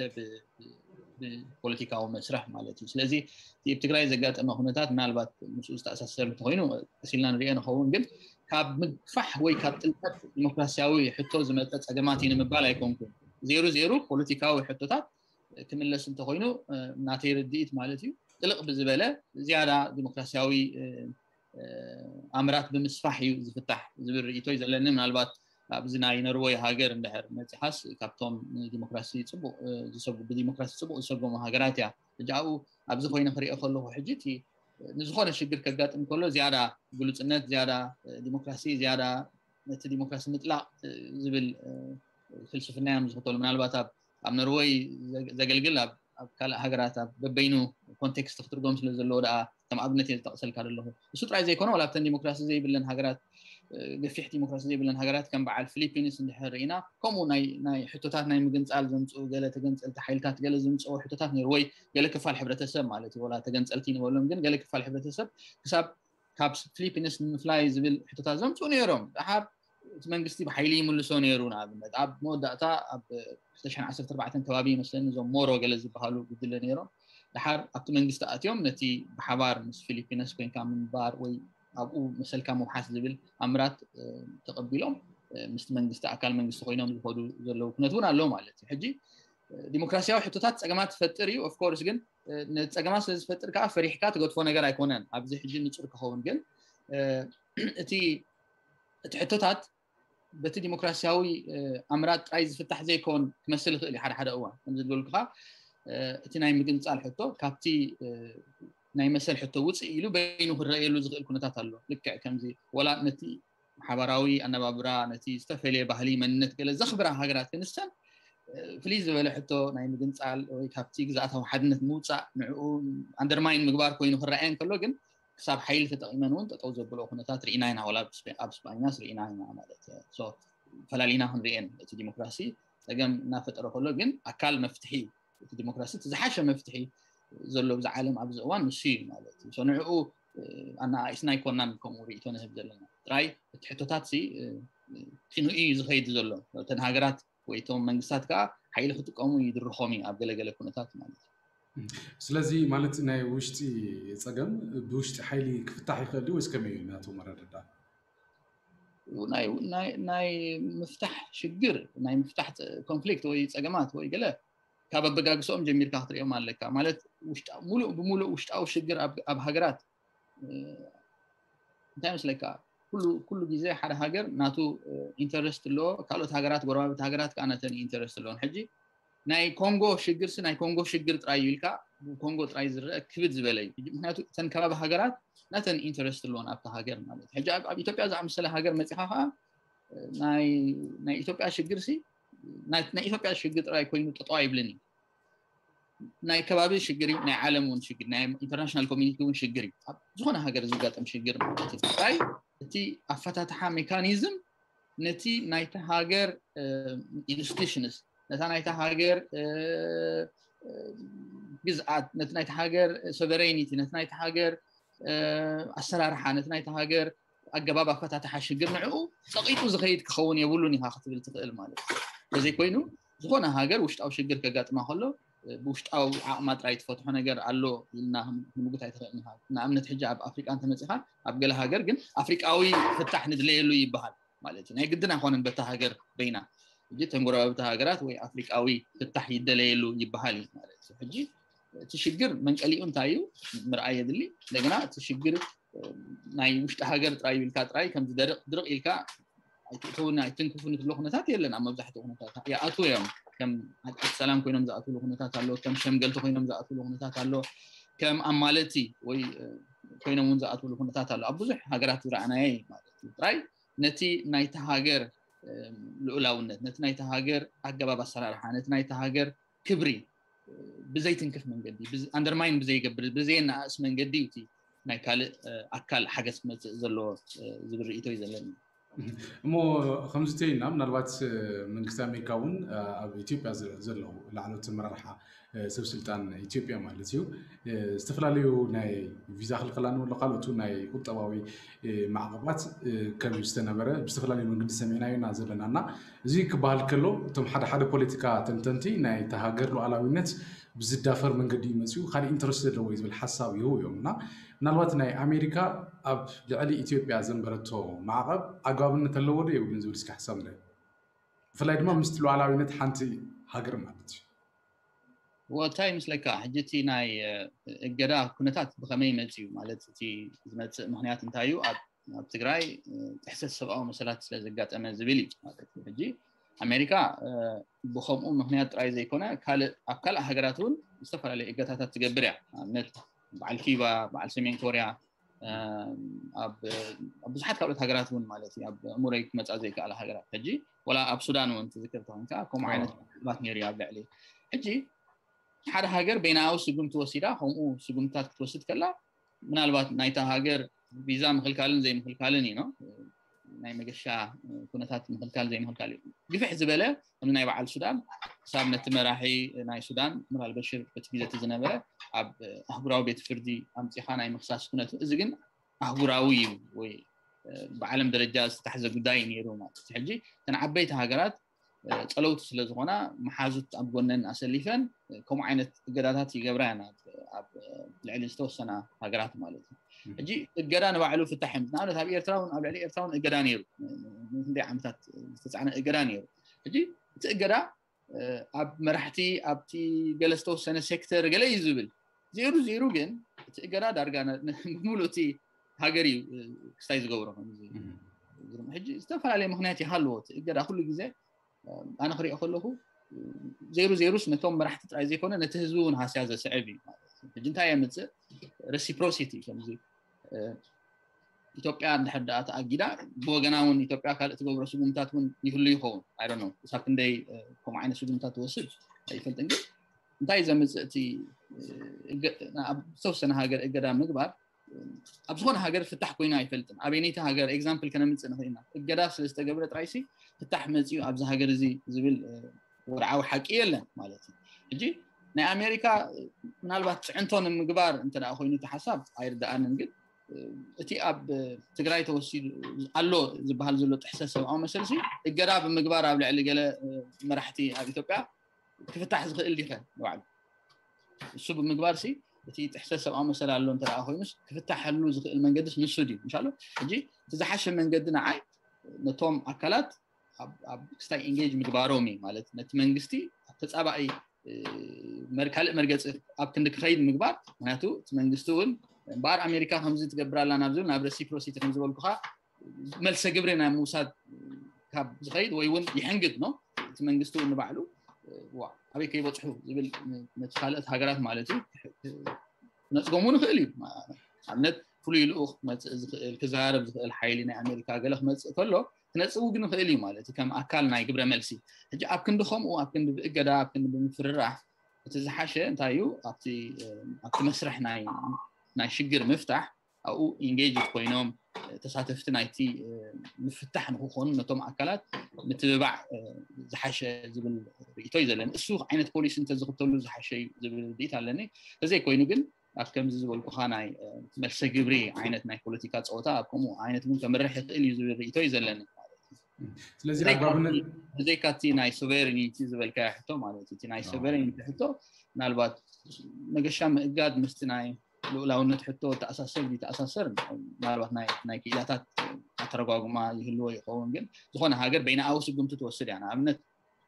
ብፖለቲካዊ መስርሕ ማለት እዩ ስለዚ እቲ ትግራይ ዘጋጠመ ኩነታት ምናልባት ምስኡ ዝተኣሳሰር እንተኮይኑ ቀሲልና ንሪኦ ንኸውን ግን ካብ ምግፋሕ ወይ ካብ ጥልቀት ዲሞክራሲያዊ ሕቶ ዝመፀ ፀገማት እዩ ንምባል ኣይኮንኩን ዜሮ ፖለቲካዊ ሕቶታት ክምለስ እንተኮይኑ ናተይ ርድኢት ማለት እዩ ጥልቕ ብዝበለ ዝያዳ ዲሞክራሲያዊ ኣምራት ብምስፋሕ እዩ ዝፍታሕ ዝብል ርኢቶ እዩ ዘለኒ ምናልባት ኣብዚ ናይ ኖርዌይ ሃገር እንድሕር መፅሓስ ካብቶም ዲሞክራሲ ፅቡቅ ብዲሞክራሲ ፅቡቅ ዝሰጎሙ ሃገራት እያ ሕጂ ኣብኡ ኣብዚ ኮይኑ ክሪኦ ከለኹ ሕጂ እቲ ንዝኾነ ሽግር ከጋጥም ከሎ ዝያዳ ግሉፅነት ዝያዳ ዲሞክራሲ ዝያዳ ነቲ ዲሞክራሲ ምጥላቕ ዝብል ፍልስፍና እዮም ዝኽተሉ ምናልባት ኣብ ኖርዌይ ዘገልግል ኣብ ካልእ ሃገራት ኣብ በበይኑ ኮንቴክስት ክትርጎም ስለ ዘለዎ ደኣ ከም ኣብነት እየ ዝጠቕሰልካ ዘለኹ እሱ ጥራይ ዘይኮነ ዋላ ኣብተን ዲሞክራሲ ዘይብለን ሃገራት ገፊሕ ዲሞክራሲ ዘይብለን ሃገራት ከም በዓል ፊሊፒንስ እንድሕር ርኢና ከምኡ ናይ ሕቶታት ናይ ምግንፃል ዘምፅኡ ገለ ተገንፀልቲ ሓይልታት ገለ ዘምፅኡ ሕቶታት ነይሩ ወይ ገለ ክፋል ሕብረተሰብ ማለት እዩ ዋላ ተገንፀልቲ ንበሎም ግን ገለ ክፋል ሕብረተሰብ ክሳብ ካብ ፊሊፒንስ ንምፍላይ ዝብል ሕቶታት ዘምፅኡ ነይሮም ድሓር እቲ መንግስቲ ብሓይሊ ይምልሶ ነይሩ ንኣብነት ኣብ መወዳእታ ኣብ 2014 ከባቢ ይመስለኒ እዞም ሞሮ ገለ ዝበሃሉ ጉጅለ ነይሮም ድሓር ኣብቲ መንግስቲ ኣትዮም ነቲ ብሓባር ምስ ፊሊፒንስ ኮንካ ምንባር ወይ ኣብኡ መሰልካ ምውሓስ ዝብል ኣምራት ተቐቢሎም ምስቲ መንግስቲ ኣካል መንግስቲ ኮይኖም ዝኸዱ ዘለዉ ኩነት እውን ኣሎ ማለት እዩ ሕጂ ديمقراطياዊ ሕቶታት ፀገማት ትፈጥር እዩ ኦፍ ኮርስ ግን ፀገማት ስለ ዝፈጥር ከዓ ፈሪሕካ ትገድፎ ነገር ኣይኮነን ኣብዚ ሕጂ ንጹር ክኸውን ግን እቲ ሕቶታት በቲ ዲሞክራሲያዊ ኣምራጥ ጥራይ ዝፍታሕ ዘይኮን ክመስል ይኽእል እዩ ሓደ እዋን ከምዚ ዝበልኩ እቲ ናይ ምግንፃል ሕቶ ካብቲ ናይ መሰል ሕቶ ውፅእ ኢሉ በይኑ ክረአየሉ ዝኽእል ኩነታት ኣሎ ልክዕ ከምዚ ወላ ነቲ ማሕበራዊ ኣነባብራ ነቲ ዝተፈለየ ባህሊ መንነት ገለ ዘኽብራ ሃገራት ክንስተን ፍልይ ዝበለ ሕቶ ናይ ምግንፃል ወይ ካብቲ ግዛኣታዊ ሓድነት ምውፃእ ንዕኡ ኣንደርማይን ምግባር ኮይኑ ክረአየን ከሎ ግን ክሳብ ሓይሊ ተጠቂመን እውን ጠጠው ዘብሎ ኩነታት ርኢና ኢና ወላ ኣብ ስፓኛስ ርኢና ኢና ማለት ሶ ፈላሊና ክንሪአን እቲ ዲሞክራሲ ፀገም እናፈጠረ ከሎ ግን ኣካል መፍትሒ እቲ ዲሞክራሲ ዝሓሸ መፍትሒ ዘሎ ብዝዓለም ኣብዚ እዋን ንሱ እዩ ማለት እዩ ሶ ንዕኡ ኣና ኢስና ይኮናን ከምኡ ርኢቶ ንህብ ዘለና ጥራይ እቲ ሕቶታት ኪኑ እዩ ዝኸይድ ዘሎ እተን ሃገራት ወይ እቶም መንግስታት ከዓ ሓይሊ ክጥቀሙ ይድርኾም እዩ ኣብ ገለገለ ኩነታት ማለት እዩ ስለዚ ማለት ናይ ውሽጢ ፀገም ብውሽጢ ሓይሊ ክፍታሕ ይኽእል ወይስ ከመይ እዩ ናቱ መረዳዳ ናይ ምፍታሕ ሽግር ናይ ምፍታሕ ኮንፍሊክት ወይ ፀገማት ወይ ገለ ካብ ኣበጋግሶኦም ጀሚርካ ክትሪኦም ኣለካ ማለት ሙሉእ ብሙሉእ ውሽጣዊ ሽግር ኣብ ሃገራት እንታይ መስለካ ኩሉ ግዜ ሓደ ሃገር ናቱ ኢንተረስት ኣለዎ ካልኦት ሃገራት ጎረባብቲ ሃገራት ከዓ ነተን ኢንተረስት ኣለዎን ሕጂ ናይ ኮንጎ ሽግር ናይ ኮንጎ ሽግር ጥራይ ኢልካ ኮንጎ ጥራይ ዝረአ ክብድ ዝበለ እዩ ምክንያቱ እተን ከባቢ ሃገራት ነተን ኢንተረስት ኣለዎን ኣብታ ሃገር ማለት ሕጂ ኣብ ኢትዮጵያ ዝኣመሰለ ሃገር መፂኻ ከዓ ናይ ኢትዮጵያ ሽግር ናይ ኢትዮጵያ ሽግር ጥራይ ኮይኑ ጠጠው ኣይብልን እዩ ናይ ከባቢ ሽግር እዩ ናይ ዓለም እውን ሽግር ናይ ኢንተርናሽናል ኮሚኒቲ እውን ሽግር እዩ ኣብ ዝኾነ ሃገር ዝጋጠም ሽግር ማለት እዩ ጥራይ እቲ ኣፈታትሓ ሜካኒዝም ነቲ ናይቲ ሃገር ኢንስቲቱሽንስ ነታ ናይቲ ሃገር ግዝኣት ነቲ ናይቲ ሃገር ሶቨሬኒቲ ነቲ ናይቲ ሃገር ኣሰራርሓ ነቲ ናይቲ ሃገር ኣገባብ ኣፈታትሓ ሽግር ንዕኡ ፀቂጡ ዝኸይድ ክኸውን የብሉን ኢኻ ክትብል ትኽእል ማለት እዩ በዘይ ኮይኑ ዝኾነ ሃገር ውሽጣዊ ሽግር ከጋጥማ ከሎ ብውሽጣዊ ዓቕማ ጥራይ ትፈትሖ ነገር ኣሎ ኢልና ንምጉት ኣይትኽእልን ኢኻ ንኣብነት ሕጂ ኣብ ኣፍሪቃ እንተመፂኻ ኣብ ገለ ሃገር ግን ኣፍሪቃዊ ፍታሕ ንድለየሉ ይበሃል ማለት እዩ ናይ ግድን ኣይኮነን በታ ሃገር በይና ሕጂ እተን ጎረባብቲ ሃገራት ወይ ኣፍሪቃዊ ፍታሕ ይደለየሉ ይበሃል እዩ ማለት እዩ ሕጂ እቲ ሽግር መንቀሊኡ እንታይ እዩ ምርኣይ የድሊ እንደገና እቲ ሽግር ናይ ውሽጢ ሃገር ጥራይ ኢልካ ጥራይ ከምዚ ድርቕ ኢልካ ኣይትእትውን ኣይትንክፉን ትብሎ ኩነታት የለን ኣብ መብዛሕትኡ ኩነታት ይኣትዉ እዮም ከም ሰላም ኮይኖም ዝኣትውሉ ኩነታት ኣሎ ከም ሸምገልቲ ኮይኖም ዝኣትውሉ ኩነታት ኣሎ ከም ኣማለቲ ወይ ኮይኖም እውን ዝኣትውሉ ኩነታት ኣሎ ኣብ ብዙሕ ሃገራት ዝረኣናየ ማለት እዩ ጥራይ ነቲ ናይቲ ሃገር ልዑላውነት ነቲ ናይቲ ሃገር ኣገባብ ኣሰራርሓ ነቲ ናይቲ ሃገር ክብሪ ብዘይትንክፍ መንገዲ ኣንደርማይን ብዘይገብር ብዘየናእስ መንገዲ እቲ ናይ ካልእ ኣካል ሓገዝ ክመፅእ ዘለዎ ዝብል ርእይቶ እዩ ዘለኒ እሞ ከምዚ እንተይልና ምናልባት መንግስቲ ኣሜሪካ እውን ኣብ ኢትዮጵያ ዘለዉ ላዕለዎት ኣመራርሓ ሰብ ስልጣን ኢትዮጵያ ማለት እዩ ዝተፈላለዩ ናይ ቪዛ ክልከላን ወሎ ካልኦቱ ናይ ቁጠባዊ ማዕቐባት ከም ዝተነበረ ብዝተፈላለዩ መንገዲ ሰሚዕና ኢና ዘለናና እዚ ክበሃል ከሎ እቶም ሓደ ፖለቲካ ተንተንቲ ናይ ሃገር ሉዓላዊነት ብዝዳፈር መንገዲ ይመፅኡ ካልእ ኢንተረስት ዘለዎ ዝብል ሓሳብ ይህቡ እዮም እና ምናልባት ናይ ኣሜሪካ ኣብ ልዕሊ ኢትዮጵያ ዘንበረቶ ማዕቐብ ኣግባብነት ኣለዎ ዶ የብሉን ዝብል እስኪ ሓሳብ ንርኢ ብፍላይ ድማ ምስቲ ሉዓላዊነት ሓንቲ ሃገር ማለት እዩ ወታይ ምስለካ ሕጂ እቲ ናይ እገዳ ኩነታት ብኸመይ መፅኡ ማለት እቲ ዝመፅእ ምክንያት እንታይ እዩ ኣብ ትግራይ ጥሕሰት ሰብኣዊ መሰላት ስለ ዘጋጠመ ዝብል እዩ ማለት እዩ ሕጂ ኣሜሪካ ብከምኡ ምክንያት ጥራይ ዘይኮነ ኣብ ካልእ ሃገራት እውን ዝተፈላለዩ እገታታት ትገብር እያ ኣብነት በዓል ኪባ በዓል ሰሜን ኮርያ ኣብ ብዙሓት ካልኦት ሃገራት እውን ማለት እዩ ኣብ እሙረይ ክመፃ ዘይከኣለ ሃገራት ሕጂ ወላ ኣብ ሱዳን እውን ትዝክር ተኮይንካ ከምኡ ዓይነት ባት ነይሩ ኣብ ልዕሊ ሕጂ ሓደ ሃገር በይናዊ ስጉምቲ ወሲዳ ከምኡ ስጉምትታት ክትወስድ ከላ ምናልባት ናይታ ሃገር ቪዛ ምክልካልን ዘይምክልካልን እዩ ናይ መገሻ ኩነታት ምክልካል ዘይምክልካል እዩ ግፍሕ ዝበለ ከም ናይ በዓል ሱዳን ክሳብ ነቲ መራሒ ናይ ሱዳን ምራል በሽር በቲ ግዜ ዝነበረ ኣብ ኣህጉራዊ ቤት ፍርዲ ኣምፂኻ ናይ ምክሳስ ኩነቱ እዚ ግን ኣህጉራዊ እዩ ወይ ብዓለም ደረጃ ዝተሓዘ ጉዳይ ነይሩ ማለት እዩ ሕጂ እተን ዓበይቲ ሃገራት ፀለውቲ ስለ ዝኾና መሓዙት ኣብ ጎነን ኣሰሊፈን ከምኡ ዓይነት እገዳታት ይገብራን ኣብ ልዕሊ ዝተወሰና ሃገራት ማለት እዩ ሕጂ እገዳ ንባዕሉ ፍታሕ እዩ ንኣብነት ኣብ ኤርትራ እውን ኣብ ልዕሊ ኤርትራ እውን እገዳ ነይሩ ክንደይ ዓመታት ዝተፃዕነ እገዳ ነይሩ ሕጂ እቲ እገዳ اب مرحتي ابتي جلستو سنه سيكتور قال يزبل زيرو جن تقرا دارغانا مولوتي هاجري سايز غورو حجي استفعل عليه مهناتي حلوت اقرا كل جزء انا خري اخلوه زيرو سنتهم مرحت تراي زي كونه نتهزون هاسيازه سعبي جنتا يمص ريسيبروسيتي كمزي ኢትዮጵያ እንደሐዳት አጊዳ በወገናውን ኢትዮጵያ ካልት ጎብረ ሱጉምታቱን ይሁሉ ይሆን አይ ዶንት ኖ ሳክንዴይ ኮም አይነ ሱጉምታት ወስድ አይፈልጥን ግን እንታይ ዘመጽቲ ሰውሰና ሀገር እገዳ ምግባር አብዝሆነ ሀገር ፍታህ ኮይና አይፈልጥን አቤኔታ ሀገር ኤግዛምፕል ከነምጽ ነውና እገዳ ስለስተገብረ ጥራይሲ ፍታህ መጽዩ አብዝ ሀገር እዚ ዝብል ወርዓው ሐቂ የለን ማለት እንጂ ናይ አሜሪካ ምናልባት ጽንቶን ምግባር እንተዳ ኮይኑ ተሐሳብ አይርዳአንን ግን እቲ ኣብ ትግራይ ተወሲድ አሎ ዝበሃል ዘሎ ተሕሰሰብ አው መሰልሲ እገዳ ብምግባር ኣብ ልዕሊ ገለ መራሕቲ ኣብ ኢትዮጵያ ክፍታሕ ዝኽእል ዲኸ ወዓል እሱ ብምግባር ሲ እቲ ተሕሰሰብ አው መሰል አሎ እንተዳ ኮይኑስ ክፍታሕሉ ዝኽእል መንገድስ ንሱ ዲ ኢንሻአላህ እንጂ ተዛሓሸ መንገድ ንዓይ ነቶም አካላት ኣብ ስታይ ኢንጌጅ ምግባሮሚ ማለት ነቲ መንግስቲ ተጻባኢ መርካል መርገጽ ኣብ ክንድ ክኸይድ ምግባር ምክንያቱ እቲ መንግስቱን ባር አሜሪካ ከምዚ ትገብራላ ናብዙን ናብ ሬሲፕሮሲቲ ከምዚ በልኩኻ መልሰ ግብረና ሙሳድ ካብ ዝኸይድ ወይውን ይሕንግድ ነው እቲ መንግስቱ ንባዕሉ ዋ አበይ ከይበጽሑ ዝብል ነትኻለት ሃገራት ማለት ነጽጎሙን ክእል ኣብነት ፍሉይ ልኡኽ ዝኽእል ክዛረብ ዝኽእል ሓይሊ ናይ አሜሪካ ገለ ክመጽእ ከሎ ክነጽው ግን ክእል ማለት ከም ኣካል ናይ ግብረ መልሲ ሕጂ ኣብ ክንድኹም ኣብ ክንድ እገዳ ኣብ ክንድ ብምፍርራሕ እቲ ዝሓሸ እንታዩ ኣብቲ መስርሕ ናይ ሽግር ምፍታሕ او engage ኮይኖም ተሳተፍቲ ናይቲ ምፍታሕ ንኾኑ ነቶም አካላት ምትብባዕ ዝሓሸ ዝብል ሪኢቶ ይዘለን እሱ ዓይነት ፖሊሲ እንተዝኽተሉ ዝሓሸ ዝብል ዲት ኣለኒ ከዘይ ኮይኑ ግን ኣብ ከምዚ ዝበልኩ ኻናይ መልሰ ግብሪ ዓይነት ናይ ፖለቲካ ጸወታ ከምኡ ዓይነት ምን ከመርሕ ይኽእል እዩ ዝብል ሪኢቶ ይዘለን ስለዚህ አግባብነት ዘይካቲ ናይ ሶቨሬኒቲ ዝበልካ ሕቶ ማለት እቲ ናይ ሶቨሬኒቲ ሕቶ ምናልባት ነገሻ ምእጋድ ምስቲ ናይ لولاونت حتى تأساسر مالوات ناي كيلاتات أترقاقما يهلوا يقوون جن زخون هاجر بين أوس قمت توصل يعني عملت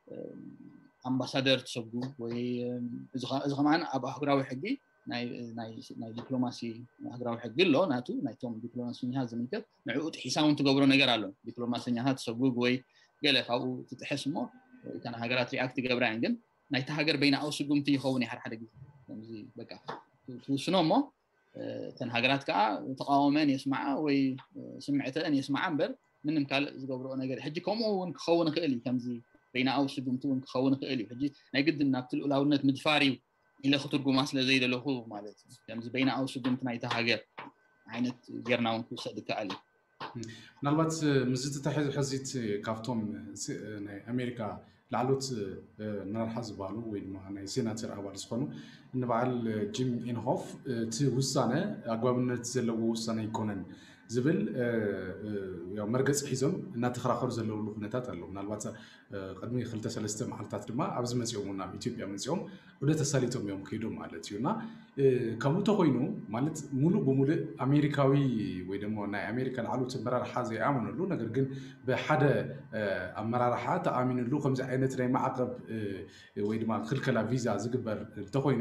أمباسادر تسبقو وإذا معنا أبغى أقرأ حقي ناي دبلوماسي أقرأ حقي له ناتو ناي توم دبلوماسي هذا من كده نعود حسام تقبرون نجارله دبلوماسي هذا تسبقو وي قال أو تتحسمه كان هاجرات رياكت قبران جن ناي تهاجر بين أوس قمت يخوني حد جديد زي بقى وشنومو تن هاجرات كا تقاومين يسمعها وي سمعته ان يسمعها بر منهم قال زغبرو نجر حجي كومو ونخون خيلي كمزي بين اوس دمتو ونخون خيلي حجي نايقد نابتل الاولነት مدفاري الى خطر قماس لزيد له ማለት كمزي بين اوس دمت نايت هاجر عينت جرناون كصدق علي ምናልባት ምዝት ተሐዚት ካፍቶም ናይ አሜሪካ ላዕሎት መራርሓ ዝባሉ ወይ ድማ ናይ ሴናተር አባል ዝኾኑ ንበዓል ጂም ኢንሆፍ እቲ ውሳነ አግባብነት ዘለዎ ውሳነ ይኮነን ዝብል ያው መርገጽ ሒዞም እናተኸራኸሩ ዘለውሉ ኩነታት ኣሎ ምናልባት ቀድሚ 2-3 መዓልታት ድማ ኣብዚ መጽዮምና ኢትዮጵያ መጽዮም ወደ ተሳሊጦም እዮም ከይዶም ማለት እዩና ከምኡ ተኮይኑ ማለት ሙሉ በሙሉ አሜሪካዊ ወይ ደግሞ ናይ አሜሪካ ላዕሎት መራርሓ ዘይኣምንሉ ነገር ግን በሓደ አመራርሓ ተኣሚንሉ ከምዚ ዓይነት ናይ ማዕቀብ ወይ ድማ ክልከላ ቪዛ ዝግበር ተኮይኑ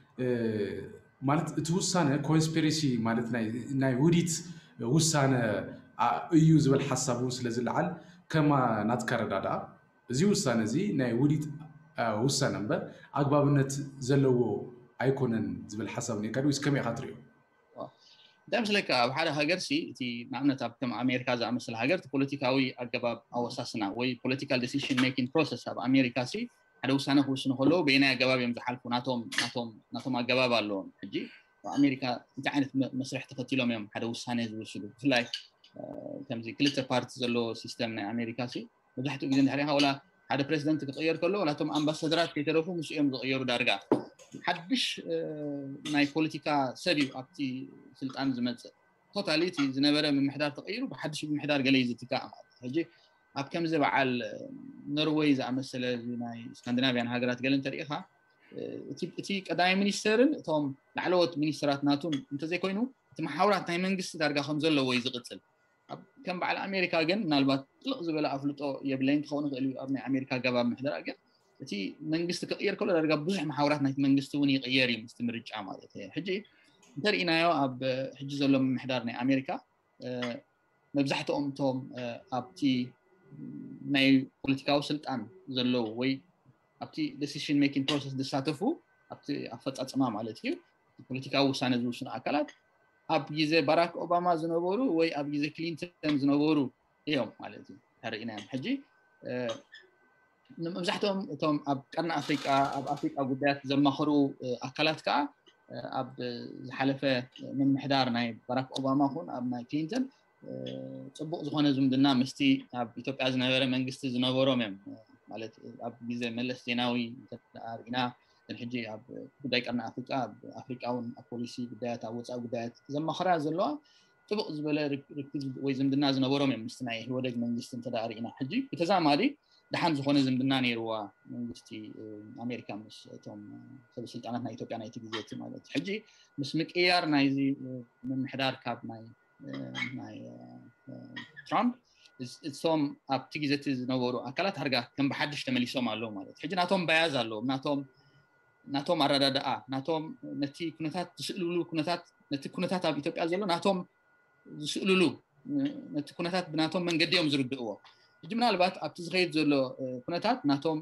ማለት እቲ ውሳነ ኮንስፒረሲ ማለት ናይ ውዲት ውሳነ እዩ ዝብል ሓሳቡ ስለዝልዓል ከማ ናትከረዳዳ እዚ ውሳነ እዚ ናይ ውዲት ውሳነ እምበር አግባብነት ዘለዎ ኣይኮነን ዝብል ሓሳብ ነይካዱ እስከመይ ኻትሪዮ دام سلك ኣብ ሓደ ሃገር ሲ እቲ ንኣብነት ኣብ ከም አሜሪካ ዝኣመሰለ ሃገር ፖለቲካዊ ኣገባብ ኣወሳስና ወይ ፖለቲካል ዲሲዥን ሜኪንግ ፕሮሰስ ኣብ አሜሪካ ሲ ሓደ ውሳነ ክውስኑ ከለዉ በየናይ ኣገባብ እዮም ዝሓልፉ ናቶም ኣገባብ ኣለዎም ሕጂ አሜሪካ እንታይ ዓይነት መስርሕ ተኸቲሎም እዮም ሓደ ውሳነ ዝወስዱ ብፍላይ ከምዚ ክልተ ፓርቲ ዘሎ ሲስተም ናይ አሜሪካ ሲ መብዛሕትኡ ግዜ እንድሕር ኢኻ ወላ ሓደ ፕሬዚደንት ክቕየር ከሎ ወላቶም ኣምባሳደራት ከይተረፉ ምስ እዮም ዝቕየሩ ዳርጋ ሓድሽ ናይ ፖለቲካ ሰብ እዩ ኣብቲ ስልጣን ዝመጽእ ቶታሊቲ ዝነበረ ምምሕዳር ተቐይሩ ብሓድሽ ምምሕዳር ገለ እዩ ዝትካእ ማለት ሕጂ ኣብ ከምዚ በዓል ኖርዌይ ዝኣመሰለ ናይ ስካንዲናቪያን ሃገራት ገለ እንተሪኢኻ እቲ ቀዳማይ ሚኒስተርን እቶም ላዕለዎት ሚኒስተራት ናቱን እንተዘይኮይኑ እቲ ማሕበራት ናይ መንግስቲ ዳርጋ ከም ዘለዎ እዩ ዝቕፅል ከም በዓል አሜሪካ ግን ምናልባት ጥልቕ ዝበለ ኣፍልጦ የብለይን ክኸውን ይኽእል እዩ ኣብ ናይ አሜሪካ ገባብ ምሕደራ ግን تي منجست كغير كل درجة بزح محاورات نايت منجست وني غيري مستمرج عمالته حجي انترينا يو اب حجي زلهم محدارنا امريكا مبزحتهم توم ابتي ناي بوليتيكاو سلطان زلو وي ابتي decision making process دساتفو ابتي افصاصما مالتي بوليتيكاو وسانه زوسن አካላት اب جيزه باراك اوباما زنبورو وي اب جيزه كلينتون زنبورو يوم مالتي هرينا حجي مبزحتهم توم اب قرن افريقيا ጉዳያት ዘማخሩ አካላት ካ اب ዝሓለፈ من محدار ናይ باراك اوباما ኹን اب ናይ ክሊንተን ጽቡቕ ዝኾነ ዝምድና ምስቲ ኣብ ኢትዮጵያ ዝነበረ መንግስቲ ዝነበሮም እዮም ማለት ኣብ ግዜ መለስ ዜናዊ ተኣርኢና ሕጂ ኣብ ጉዳይ ቀርኒ ኣፍሪቃውን ፖሊሲ ጉዳያት ኣብ ወፃኢ ጉዳያት ዘማخራ ዘለዋ ጽቡቕ ዝበለ ርክብ ወይ ዝምድና ዝነበሮም እዮም ምስቲ ናይ ህወደግ መንግስቲ ተኣርኢና ሕጂ ብተዛማዲ دحان ዝኾነ ዝምድና ነይርዋ መንግስቲ ኣሜሪካ ምስ እቶም ሰበስልጣናት ናይ ኢትዮጵያ ናይ ትግዜት ማለት ሕጂ ምስ ምቅያር ናይዚ ምምሕዳር ካብ ናይ ትራምፕ እሶም ኣብ ትግዜት ዝነበሩ ኣካላት ሃርጋ ከም በሓድሽ ተመሊሶም ኣለዉ ማለት ሕጂ ናቶም ባያዝ ኣለዉ ናቶም ኣረዳድኣ ናቶም ነቲ ኩነታት ዝስእልሉ ኩነታት ነቲ ኩነታት ኣብ ኢትዮጵያ ዘሎ ናቶም ዝስእልሉ ነቲ ኩነታት ብናቶም መንገዲዮም ዝርድእዎ ሕጂ ምናልባት ኣብቲ ዝኸይድ ዘሎ ኩነታት ናቶም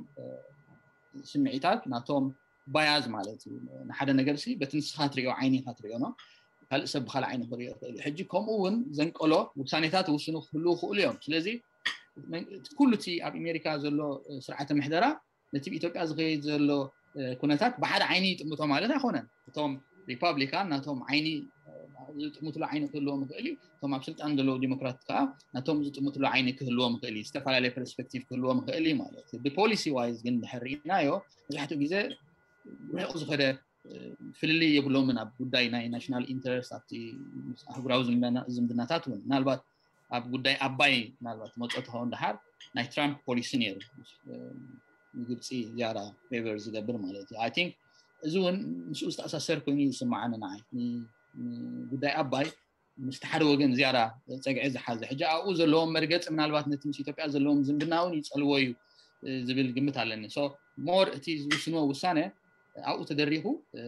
ስምዒታት ናቶም ባያዝ ማለት እዩ ንሓደ ነገር ሲ በትንስኻ ትሪኦ ዓይኒኻ ትሪኦ ነው ካልእ ሰብ ብኻል ዓይኒ ክሪኦ ይኽእል ሕጂ ከምኡውን ዘንቀሎ ውሳኔታት ውስኑ ክህሉ ይኽእሉ እዮም ስለዚ ኩሉ እቲ ኣብ ኣሜሪካ ዘሎ ስርዓተ ምሕደራ ነቲ ኢትዮጵያ ዝኸይድ ዘሎ ኩነታት ብሓደ ዓይኒ ይጥምቶ ማለት ኣይኮነን እቶም ሪፐብሊካን ናቶም ዓይኒ ዝጥምትሉ ዓይኒ ክህልዎም ይኽእል እዩ እቶም ኣብ ስልጣን ዘለዉ ዲሞክራት ከዓ ናቶም ዝጥምትሉ ዓይኒ ክህልዎም ይኽእል እዩ ዝተፈላለየ ፐርስፔክቲቭ ክህልዎም ይኽእል እዩ ማለት እዩ ብፖሊሲ ዋይዝ ግን ድሕሪናዮ መብዛሕትኡ ግዜ ርሑቕ ዝኸደ ፍልልይ የብሎምን ኣብ ጉዳይ ናይ ናሽናል ኢንተረስት ኣብቲ ኣህጉራዊ ዝምድናታት እውን ምናልባት ኣብ ጉዳይ ኣባይ ምናልባት መፅኦ ትኸውን ድሓር ናይ ትራምፕ ፖሊሲ ነይሩ ግብፂ ዝያዳ ፌቨር ዝገብር ማለት እዩ ኣይ ቲንክ እዚ እውን ምስኡ ዝተኣሳሰር ኮይኑ ይስማዓኒ ንዓይ ጉዳይ ኣባይ ምስቲ ሓደ ወገን ዝያዳ ፀግዒ ዝሓዘ ሕጂ ኣብኡ ዘለዎም መርገፂ ምናልባት ነቲ ምስ ኢትዮጵያ ዘለዎም ዝምድና እውን ይፀልዎ እዩ ዝብል ግምት ኣለኒ ሶ ሞር እቲ ዝውስንዎ ውሳነ ኣብኡ ተደሪኹ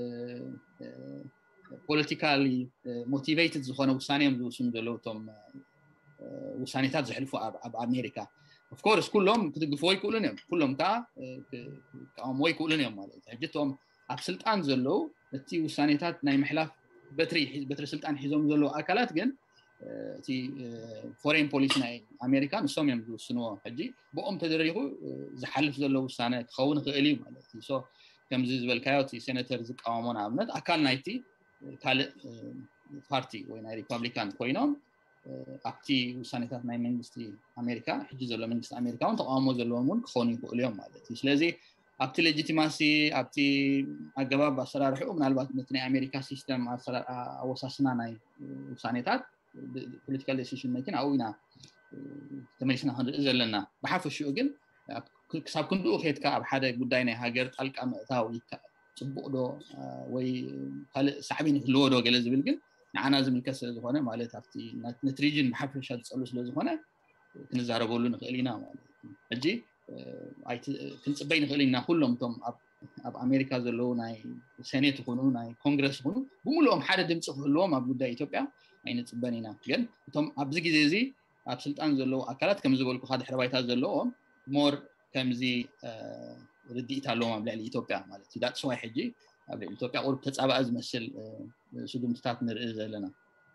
ፖለቲካሊ ሞቲቬትድ ዝኾነ ውሳነ እዮም ዝውስኑ ዘለዉ እቶም ውሳኔታት ዘሕልፉ ኣብ ኣሜሪካ ኦፍ ኮርስ ኩሎም ክድግፍዎ ይክእሉን እዮም ኩሎም ከዓ ክቃወምዎ ይክእሉን እዮም ማለት እዩ ሕጂ እቶም ኣብ ስልጣን ዘለዉ እቲ ውሳኔታት ናይ ምሕላፍ በትሪ ስልጣን ሒዞም ዘለዉ ኣካላት ግን እቲ ፎሬን ፖሊሲ ናይ ኣሜሪካ ንሶም እዮም ዝውስንዎ ሕጂ ብኦም ተደሪኹ ዝሓልፍ ዘሎ ውሳነ ክኸውን ይኽእል እዩ ማለት እዩ ሶ ከምዚ ዝበልካዮ እቲ ሴኔተር ዝቃወሞ ንኣብነት ኣካል ናይቲ ካልእ ፓርቲ ወይ ናይ ሪፐብሊካን ኮይኖም ኣብቲ ውሳኔታት ናይ መንግስቲ ኣሜሪካ ሕጂ ዘሎ መንግስቲ ኣሜሪካ እውን ተቃውሞ ዘለዎም እውን ክኾኑ ይኽእሉ እዮም ማለት እዩ ስለዚ ኣብቲ ሌጂቲማሲ ኣብቲ ኣገባብ ኣሰራርሕኡ ምናልባት ነቲ ናይ ኣሜሪካ ሲስተም ኣወሳስና ናይ ውሳኔታት ፖለቲካል ዲሲሽን ሜኪንግ ኣብኡ ኢና ተመሊስና ክንርኢ ዘለና ብሓፈሽኡ ግን ክሳብ ክንድኡ ከይድካ ኣብ ሓደ ጉዳይ ናይ ሃገር ጣልቃ ምእታው ፅቡቕ ዶ ወይ ካልእ ሳዕቢ ንክህልዎ ዶ ገለ ዝብል ግን ንዓና ዝምልከት ስለዝኾነ ማለት ኣብቲ ነቲ ሪጅን ብሓፈሻ ዝፀሉ ስለዝኾነ ክንዛረበሉ ንኽእል ኢና ማለት እዩ ሕጂ ክንፅበይ ንኽእል ኢና ኩሎም እቶም ኣብ ኣሜሪካ ዘለዉ ናይ ሴኔት ይኹኑ ናይ ኮንግረስ ይኹኑ ብምሉኦም ሓደ ድምፂ ክህልዎም ኣብ ጉዳይ ኢትዮጵያ ኣይንፅበን ኢና ግን እቶም ኣብዚ ግዜ እዚ ኣብ ስልጣን ዘለዉ ኣካላት ከም ዝበልኩ ድሕረ ባይታ ዘለዎም ሞር ከምዚ ርድኢት ኣለዎም ኣብ ልዕሊ ኢትዮጵያ ማለት እዩ ዳትስ ዋይ ሕጂ ኣብ ልዕሊ ኢትዮጵያ ቁርብ ተፃባእ ዝመስል ስጉምትታት ንርኢ ዘለና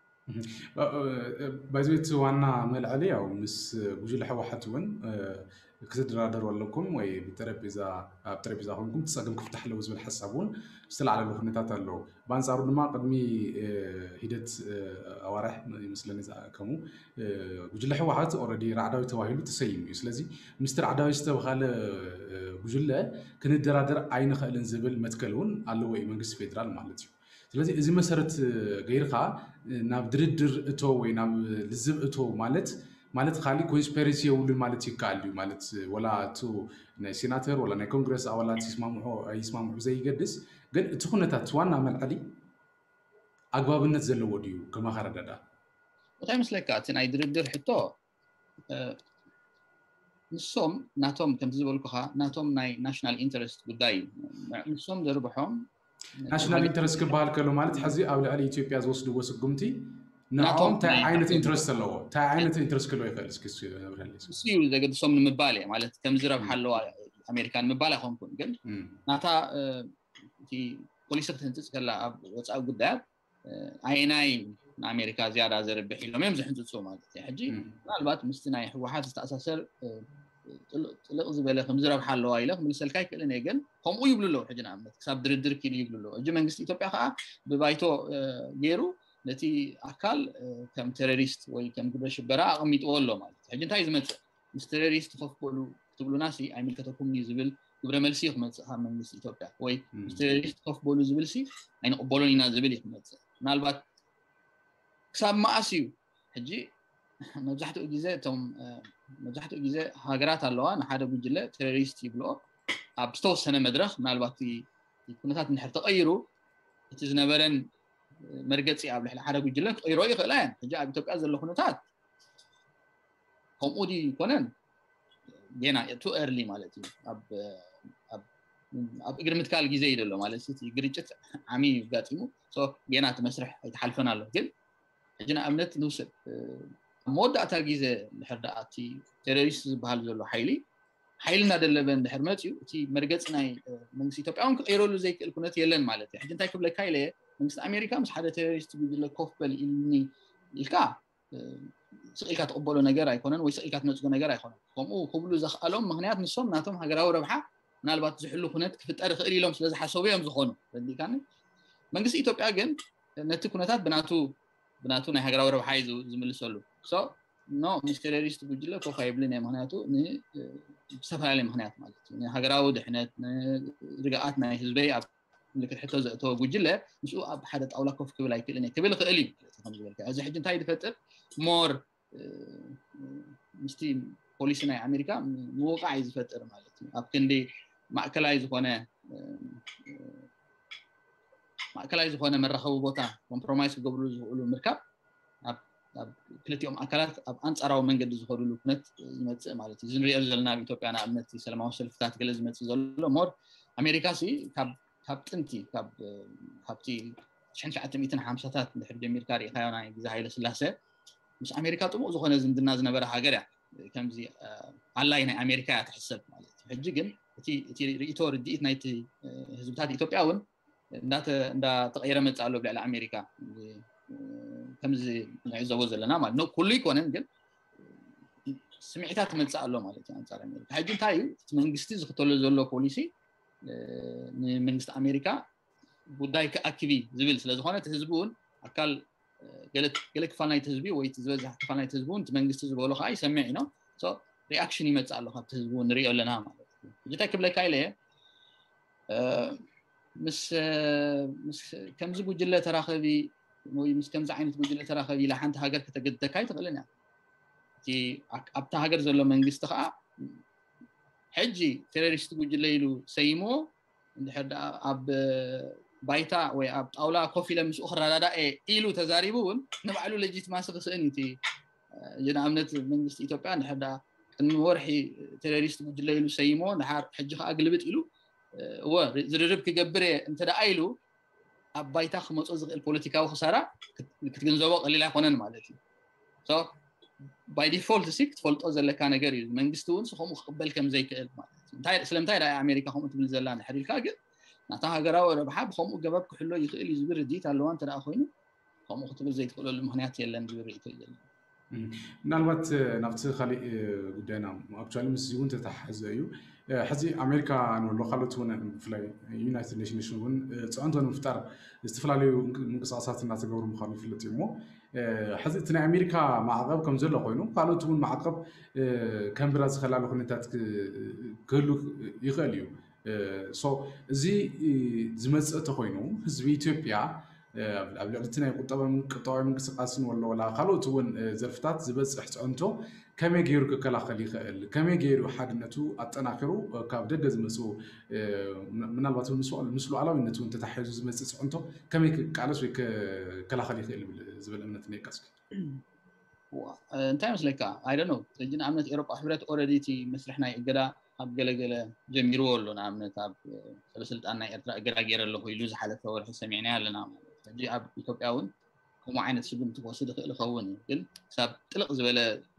ባይዘት ዋና መልዕሊ ያው ምስ ጉጅለ ሕወሓት እውን ክትደራደሩ ኣለኩም ወይ ብጠረጴዛ ኣብ ጠረጴዛ ኮይንኩም ትፀገም ክፍታሕ ኣለዎ ዝብል ሓሳብ እውን ዝተለዓለሉ ኩነታት ኣለዉ በኣንፃሩ ድማ ቅድሚ ሂደት ኣዋርሕ ይመስለኒ ዝኣከሙ ጉጅለ ሕወሓት ኦልሬዲ ራዕዳዊ ተባሂሉ ተሰይሙ እዩ ስለዚ ምስቲ ራዕዳዊ ዝተባሃለ ጉጅለ ክንደራደር ኣይንኽእልን ዝብል መትከል እውን ኣለዎ እዩ መንግስቲ ፌደራል ማለት እዩ ስለዚ እዚ መሰረት ገይርካ ናብ ድርድር እቶ ወይ ናብ ልዝብ እቶ ማለት ካሊ ኮንስፒረሲ የውልን ማለት ይከኣል እዩ ማለት ወላ እቱ ናይ ሴናተር ወላ ናይ ኮንግረስ ኣባላት ይስማምዑ ዘይገድስ ግን እቲ ኩነታት ዋና መልዕሊ ኣግባብነት ዘለዎ ድዩ ከመኸረደዳ እንታይ መስለካ እቲ ናይ ድርድር ሕቶ ንሶም ናቶም ከም ዝበልኩኻ ናቶም ናይ ናሽናል ኢንተረስት ጉዳይ ንሶም ዘርብሖም ናሽናል ኢንተረስት ክበሃል ከሎ ማለት ሕዚ ኣብ ልዕሊ ኢትዮጵያ ዝወስድዎ ስጉምቲ ንዖም እንታይ ዓይነት ኢንተረስት ኣለዎ እንታይ ዓይነት ኢንተረስት ክህልዎ ይኽእል እስኪ ነብረለይ እሱ ዘገድሶም ንምባል እየ ማለት ከም ዝረብሓ ኣለዋ ኣሜሪካ ንምባል ኣይኮንኩን ግን ናታ እቲ ፖሊሲ ክትህንፅፅ ከላ ኣብ ወፃኢ ጉዳያት ኣይናይ ንኣሜሪካ ዝያዳ ዘርብሕ ኢሎም እዮም ዝሕንፅፁ ማለት እዩ ሕጂ ምናልባት ምስቲ ናይ ህወሓት ዝተኣሳሰር ጥልቕ ዝበለ ከም ዝረብሓ ኣለዋ ኢለ ክምልሰልካ ይክእልን እየ ግን ከምኡ ይብሉ ኣለዉ ሕጂ ንኣብነት ክሳብ ድርድር ኪሉ ይብሉ ኣለዉ ሕጂ መንግስቲ ኢትዮጵያ ከዓ ብባይቶ ገይሩ ነቲ ኣካል ከም ቴሮሪስት ወይ ከም ግብረ ሽበራ ኣቐሚጥዎ ኣሎ ማለት እዩ ሕጂ እንታይ ዝመፅእ ምስ ቴሮሪስት ኮፍ በሉ ክትብሉና ሲ ኣይምልከተኩም እዩ ዝብል ግብረ መልሲ ክመፅእ ካብ መንግስቲ ኢትዮጵያ ወይ ምስ ቴሮሪስት ኮፍ በሉ ዝብል ሲ ኣይንቕበሎን ኢና ዝብል እዩ ክመፅእ ምናልባት ክሳብ መዓስ እዩ ሕጂ መብዛሕትኡ ግዜ ሃገራት ኣለዋ ንሓደ ጉጅለ ቴሮሪስት ይብልኦ ኣብ ዝተወሰነ መድረኽ ምናልባት ኩነታት እንድሕር ተቐይሩ እቲ ዝነበረን مرجتي قبل إحنا حدا بيجي لك إيراني خلان جاء بتوقع زل خنوتات هم أودي كونن جينا تو early مالتي أب إجرمت كال جزء يدلو مالتي جريجت عمي قاتيمو so جينا تمسرح يتحالفنا له كل جينا أمنت نوصل مودة تجزء الحرداتي تيريست بحال زلو حيلنا دلبن حرمتيو تي مرجتنا من سيتوب أنك إيرولو زي الكونات يلن مالتي حتى أنت قبل كايله من أمريكا مش حدا تيريست بيجي لك كوفبل إني الكا سئلك تقبلوا نجارة يكونن ويسئلك تنسوا نجارة يكونن هم قبلوا زخالهم مهنيات نصهم ناتهم هجروا ربحة نالبات زحلوا خنات في التاريخ قليل لهم سلازح حسوبيهم زخونوا بدي كان من قصة إثيوبيا جن نتكونات بناتو نه هجروا ربحة زميل سولو so no مش تيريست بيجي لك كوفايبلين مهنياتو سفر على مهنيات مالتي هجروا دحنات رجعاتنا حزبي لك حتى زقتو وجله مش اب حدا طاوله كوف كبل اي كلني كبل قليل خمس بالك هذا حد انتي دفتر مور مستي بوليسنا امريكا موقع يفتر مالتي اب كندي ماكلايز هنا مرخو بوتا كومبرومايز قبل يقولوا مركب اب كلتيهم اكلات اب انصراو منقد زخدلو كنت يمص مالتي زنري زلنا بإثيوبيا انا امنت سلاماو سلفتات جلز يمص زلو مور امريكا سي كابتنتي كابتي شحن شعت 250 دحر جميل كاري خاينا زهايله سلاسه مش امريكا طمو زخونه زندنا زنبره هاجر كمزي الله هنا امريكا تحسب مالتي حجي جن تي ريتور ديت نايت حزبات اثيوبياون اندا تغير مصالو بلا امريكا كمزي نعزو زلنا مال نو كل يكونن جن سمعتات مصالو مالتي انصار امريكا حجي تايو منغستي زختلو زلو بوليسي من أمريكا بداي كأكيد زبيل سلازخانة تهزبون أكل قالك فانا يتهزبي ويتزوج فانا يتهزبون تمنجست زبولو خاي سمعينا so reaction يمت على خاب تهزبون ريال لنا ما جيت أكيد لك هاي مس كم زبون جلة تراخبي مس كم زعين زبون جلة تراخبي لحنت هاجر كتجد دكاي تقلنا تي أبتا هاجر زلوا منجست خا حجي تيريست بوجليلو سيمو اندحر اب بايتا وي اب طاولا كوفي لمس اخرى لا ايلو تزاريبون نبعلو لجيت ما سقسنيتي جنا امنت منجست اثيوبيا اندحر نورحي تيريست بوجليلو سيمو نحر حجي اقلبت يلو هو زررب كجبري انت دا ايلو اب بايتا خمصو زغ البوليتيكاو خساره كتجنزبو قليل يكونن مالتي so by default سيكت فولت أزلك أنا جري منجستون سخم مقبل كم زي كأل تاي سلام تاي رأي أمريكا هم تبل زلان حريل كاجر نعطاها جراوة ربحاب خم وجباب كحلو يخيل يزبر ديت على لون ترى أخوينه خم تبل زي تقول المهنيات يلا نزبر يتجل نالبات نفس خالي قدنا actually مسيون تتحزيو حزي أمريكا إنه لو خلتون في United Nations ون تعنتون مفتر استفلاليو مقصاصات الناس جورو مخالف لتيمو حزي تنا أمريكا معقب كم زل قوينو قالوا تون معقب كم براز خلال خنتات كله يخليو so زي زمز تقوينو حزبي إثيوبيا أبلغتنا يقطع من قطاع من قصاصن ولا خلوت ون زرفتات زبز إحتانتو كم يجيرو كلا خلي كم يجيرو حدنتو أتناكرو كابدج زمسو من الباتو مسلو على إنتو أنت تحيز زمس إحتانتو كم يكالس ويك كلا خلي زبل أمنتني كاسك እንታይ መስለካ I don't know እጅን ኣምነት ኤውሮጳ ሕብረት ኦልሬዲ ቲ መስርሕና እገዳ ኣብ ገለገለ ጀሚርዎ ኣሎ ንኣብነት ኣብ ሰበስልጣን ናይ ኤርትራ እገዳ ገይረለሁ ኢሉ ዝሓለፈ ወርሒ ሰሚዕና ኣለና ሕጂ ኣብ ኢትዮጵያ እውን ከምኡ ዓይነት ስጉምቲ ክወስድ ይኽእል ይኸውን ግን ክሳብ ጥልቕ ዝበለ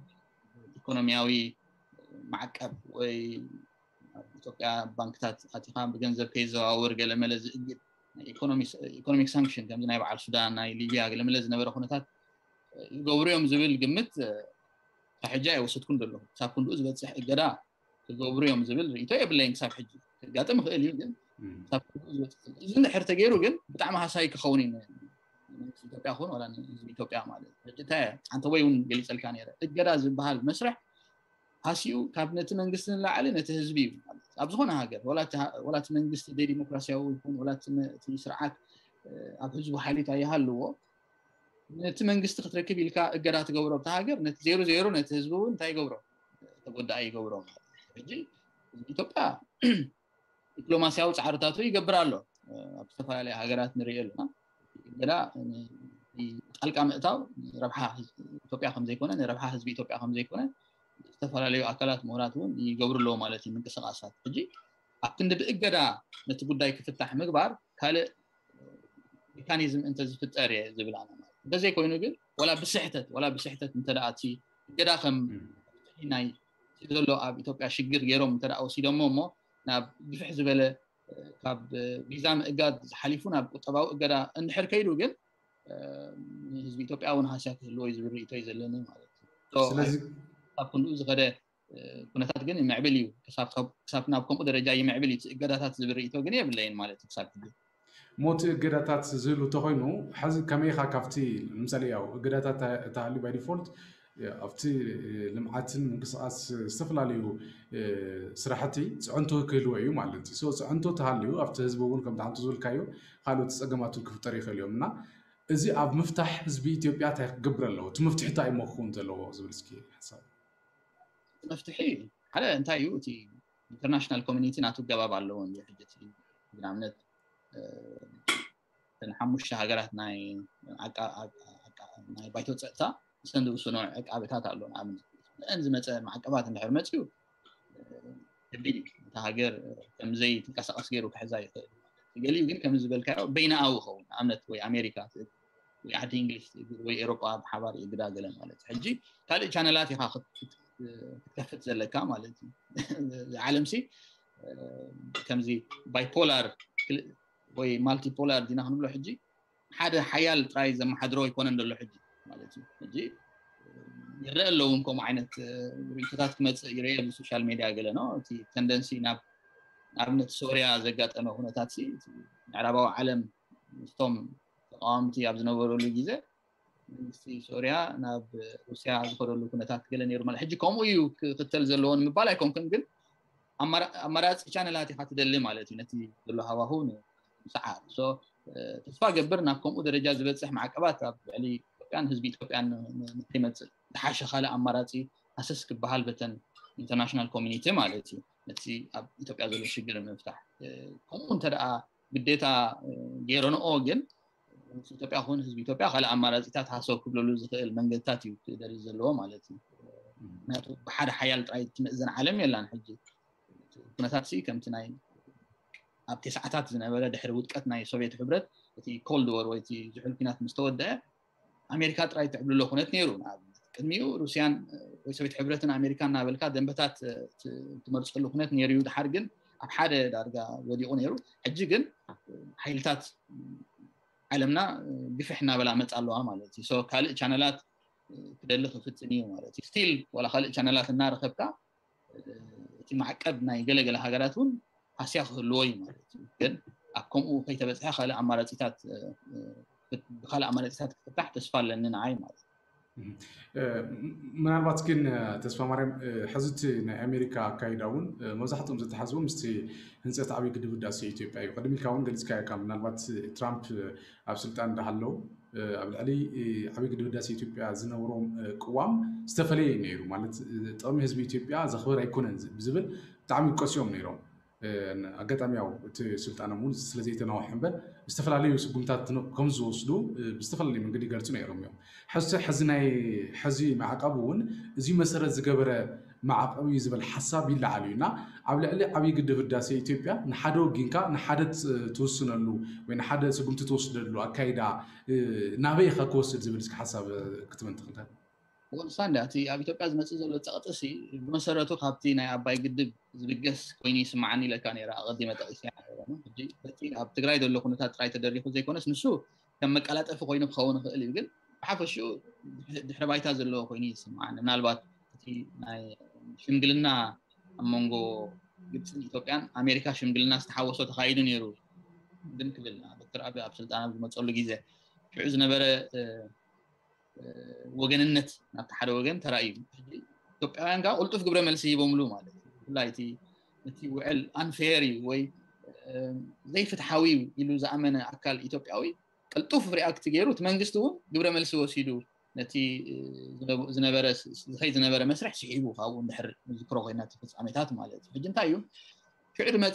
ኢኮኖሚያዊ ማዕቀብ ወይ ኢትዮጵያ ባንክታት ኣቲኻ ብገንዘብ ከይዘዋውር ገለመለ ዝእግድ ኢኮኖሚክ ሳንክሽን ከምዚ ናይ በዓል ሱዳን ናይ ሊብያ ገለመለ ዝነበረ ኩነታት ይገብሩዮም ዝብል ግምት ሕጂ ኣይወሰድኩን ዘሎ ክሳብ ክንድኡ ዝበፅሕ እገዳ ክገብሩዮም ዝብል ርእይቶ የብለይን ክሳብ ሕጂ ክጋጥም ይኽእል እዩ ግን ክሳብ ክንድኡ ዝበፅሕ እዚ እንድሕር ተገይሩ ግን ብጣዕሚ ሃሳይ ክኸውን እዩ ኢትዮጵያ ኹን ወላ ህዝቢ ኢትዮጵያ ማለት ሕጂ እንታይ አንተ ወይ እውን ገሊፀልካ ነይረ እገዳ ዝበሃል መስርሕ ሃሲኡ ካብ ነቲ መንግስቲ ንላዕሊ ነቲ ህዝቢ እዩ ማለት ኣብ ዝኾነ ሃገር ወላ እቲ መንግስቲ ዴሞክራሲያዊ ይኹን ወላ እቲ ስርዓት ኣብ ህዝቡ ሓሊታ ይሃልዎ ነቲ መንግስቲ ክትረክብ ኢልካ እገዳ ትገብሮ ኣብታ ሃገር ነቲ 00 ነቲ ህዝቡ እንታይ ይገብሮ ተጎዳኢ ይገብሮ ሕጂ ኢትዮጵያ ዲፕሎማሲያዊ ፃዕርታቱ ይገብር ኣሎ ኣብ ዝተፈላለዩ ሃገራት ንሪኦ ኣለና እገዳ ጣልቃ ምእታው ረብሓ ኢትዮጵያ ከም ዘይኮነ ንረብሓ ህዝቢ ኢትዮጵያ ከም ዘይኮነ ዝተፈላለዩ ኣካላት ምሁራት እውን ይገብሩ ኣለዎ ማለት እዩ ምንቅስቓሳት ሕጂ ኣብ ክንዲ ብእገዳ ነቲ ጉዳይ ክፍታሕ ምግባር ካልእ ሜካኒዝም እንተዝፍጠር እየ ዝብል ኣነ ማለት በዘይ ኮይኑ ግን ወላ ብስሕተት እንተደኣ እቲ እገዳ ከም ናይ ዘሎ ኣብ ኢትዮጵያ ሽግር ገይሮም እንተደኣ ወሲዶሞ እሞ ናብ ግፍሕ ዝበለ ካብ ቪዛ ምእጋድ ዝሓሊፉ ናብ ቁጠባዊ እገዳ እንድሕር ከይዱ ግን ህዝቢ ኢትዮጵያ እውን ሃስያ ክህልዎ እዩ ዝብል ርእይቶ እዩ ዘለኒ ማለት እዩ ስለዚ ኣብ ክንድኡ ዝኸደ ኩነታት ግን ይምዕብል እዩ ክሳብ ናብ ከምኡ ደረጃ ይምዕብል እዩ እገዳታት ዝብል ርእይቶ ግን የብለይን ማለት እዩ ክሳብ ሕጂ ሞት እገዳታት ዝህሉ ተኮይኑ ሕዚ ከመይኻ ካብቲ ለምሳሌ ያው እገዳታት ተሃልዩ ባይ ዲፎልት ኣብቲ ልምዓትን ምንቅስቓስ ዝተፈላለዩ ስራሕቲ ፅዕንቶ ክህልዎ እዩ ማለት እዩ ፅዕንቶ ተሃልዩ ኣብቲ ህዝቢ እውን ከምቲ ሓንቲ ዝብልካዮ ካልኦት ፀገማት ክፍጠር ይኽእል እዮም እና እዚ ኣብ ምፍታሕ ህዝቢ ኢትዮጵያ እንታይ ክገብር ኣለዎ እቲ መፍትሒ እንታይ እዩ ክኸውን ዘለዎ ዝብል እስኪ ሓሳብ መፍትሒ ሓደ እንታይ እዩ እቲ ኢንተርናሽናል ኮሚኒቲ ናቱ ገባብ ኣለዎ እንዲ ሕጂ ብንኣብነት ሓሙሽተ ሃገራት ናይ ባይቶ ፀጥታ ዝተንድውስኖ ዕቃበታት ኣሎ ንኣብነት ንአን ዝመፀ ማዕቀባት እንድሕር መፅዩ ከቢድ እታ ሃገር ከምዘይ ትንቀሳቐስ ገይሩ ክሕዛ ይኽእል ገሊኡ ግን ከም ዝበልካዮ በይናኣዊ ይኸውን ንኣብነት ወይ ኣሜሪካ ወይ ዓዲ እንግሊዝ ወይ ኤውሮጳ ብሓባር ይግዳ ገለ ማለት ሕጂ ካልእ ቻነላት ኢኻ ክትከፍት ዘለካ ማለት እዩ ዓለም ሲ ከምዚ ባይፖላር ወይ ማልቲፖላር ዲና ክንብሎ ሕጂ ሓደ ሓያል ጥራይ ዘመሓድሮ ይኮነን ዘሎ ሕጂ ማለት እዩ ሕጂ ይረአ ኣለውን ከምኡ ዓይነት ርእይቶታት ክመፅእ ይረአ ብሶሻል ሚድያ ገለ ነው እቲ ተንደንሲ ንኣብነት ሶርያ ዘጋጠመ ኩነታት ሲ ምዕራባዊ ዓለም ምስቶም ተቃዋምቲ ኣብ ዝነበረሉ ግዜ መንግስቲ ሶርያ ናብ ሩስያ ዝኸደሉ ኩነታት ገለ ነይሩ ማለት ሕጂ ከምኡ እዩ ክትል ዘለዎን ምባል ኣይኮንክን ግን ኣማራፂ ቻነላት ኢኻ ትደሊ ማለት እዩ ነቲ ዘሎ ሃዋህው ንሰዓር ተስፋ ገብር ናብ ከምኡ ደረጃ ዝበፅሕ ማዕቀባት ኣብ ልዕሊ ኢትዮጵያን ህዝቢ ኢትዮጵያን ንከይመፅእ ዝሓሸ ካልእ ኣማራፂ ሃሰስ ክበሃል በተን ኢንተርናሽናል ኮሚኒቲ ማለት እዩ ነቲ ኣብ ኢትዮጵያ ዘሎ ሽግር ንምፍታሕ ከምኡ እንተደኣ ግዴታ ገይረንኦ ግን ኢትዮጵያ ኹን ህዝቢ ኢትዮጵያ ካልእ ኣማራፂታት ሃሰብ ክብለሉ ዝኽእል መንገድታት እዩ ክደሊ ዘለዎ ማለት እዩ ምክንያቱ ብሓደ ሓያል ጥራይ ትምእዘን ዓለም የላን ሕጂ ኩነታት ሲ ከምቲ ናይ ኣብ ተስዓታት ዝነበረ ድሕሪ ውድቀት ናይ ሶቪየት ሕብረት እቲ ኮልድ ወር ወይ እቲ ዝሑል ኩናት ምስ ተወድአ ኣሜሪካ ጥራይ ትዕብልሎ ኩነት ነይሩ ንኣብነት ቅድሚኡ ሩስያን ወይ ሶቪየት ሕብረትን ኣሜሪካን እናበልካ ደንበታት ትመርፀሉ ኩነት ነይሩ እዩ ድሓር ግን ኣብ ሓደ ዳርጋ ወዲቑ ነይሩ ሕጂ ግን ሓይልታት ዓለምና ግፍሕ እናበላ መፃ ኣለዋ ማለት እዩ ካልእ ቻነላት ክደሊ ክፍፅም እዩ ማለት እዩ ስቲል ወላ ካልእ ቻነላት እናረኸብካ እቲ ማዕቀብ ናይ ገለገለ ሃገራት እውን ሃስያ ክህልዎ እዩ ማለት እዩ ግን ኣብ ከምኡ ከይተበፅሐ ካልእ ኣማራፂታት ብካልእ ኣማራፂታት ክፍታሕ ተስፋ ኣለኒ ንዓይ ማለት እዩ ምናልባት ግን ተስፋ ማርያም ሕዝቲ ናይ ኣሜሪካ ኣካይዳ እውን መብዛሕትኦም ዝተሓዝቡ ምስቲ ህንፀት ዓብዪ ግድብ ህዳሴ ኢትዮጵያ እዩ ቅድሚ ኢልካ እውን ገሊፅካ ኢካ ምናልባት ትራምፕ ኣብ ስልጣን እንዳሃለው ኣብ ልዕሊ ዓብዪ ግድብ ህዳሴ ኢትዮጵያ ዝነበሮም ቅዋም ዝተፈለየ ነይሩ ማለት ጥቕሚ ህዝቢ ኢትዮጵያ ዘኽብር ኣይኮነን ብዝብል ብጣዕሚ ይቆስዮም ነይሮም ኣጋጣሚ ያው እቲ ስልጣኖም እውን ስለዘይተናውሕ እምበር ዝተፈላለዩ ስጉምታት ከም ዝወስዱ ብዝተፈላለየ መንገዲ ይገልጹ ነይሮም እዮም ሕዚ ናይ ሕዚ ማዕቀብ እውን እዚ መሰረት ዝገበረ ማዕቀብ እዩ ዝብል ሓሳብ ይለዓል እዩ እና ኣብ ልዕሊ ዓብዪ ግድብ ህዳሴ ኢትዮጵያ ንሓደ ወጊንካ ንሓደ ትውስነሉ ወይ ንሓደ ስጉምቲ ትወስደሉ ኣካይዳ ናበይ ኢኻ ክወስድ ዝብል እስኪ ሓሳብ ክትመን ትኽእል ወሳንዳ እቲ ኣብ ኢትዮጵያ ዝመጽእ ዘሎ ጸቕጥሲ ብመሰረቱ ካብቲ ናይ ኣባይ ግድብ ዝብገስ ኮይኑ ይስማዓኒ ኢለካ ነይራ ኣቐዲመ ጠቒሰ ሕጂ በቲ ኣብ ትግራይ ዘሎ ኩነታት ጥራይ ተደሪኹ ዘይኮነስ ንሱ ከም መቀላጠፊ ኮይኑ ክኸውን ይኽእል እዩ ግን ብሓፈሽኡ ድሕረ ባይታ ዘለዎ ኮይኑ ይስማዓኒ ምናልባት እቲ ናይ ሽምግልና ኣብ መንጎ ግብፅን ኢትዮጵያን ኣሜሪካ ሽምግልና ዝተሓወሶ ተኻይዱ ነይሩ ግን ክብል ዶክተር ኣብይ ኣብ ስልጣን ኣብ ዝመፀሉ ግዜ ሽዑ ዝነበረ ወገንነት ናብቲ ሓደ ወገን ተራእዩ ኢትዮጵያውያን ጋር ቁልጡፍ ግብረ መልሲ ሂቦምሉ ማለት እዩ ብፍላይ እቲ ውዕል አንፌር ወይ ዘይፍትሓዊ ኢሉ ዝኣመነ ኣካል ኢትዮጵያዊ ቅልጡፍ ሪኣክት ገይሩ እቲ መንግስቲ እውን ግብረ መልሲ ወሲዱ ነቲ ዝነበረ መስርሕ ስሒቡ ካብኡ እንድሕር ዝክሮ ኮይና ፍጻሜታት ማለት እዩ ሕጂ እንታይ እዩ ሽዑ መፀ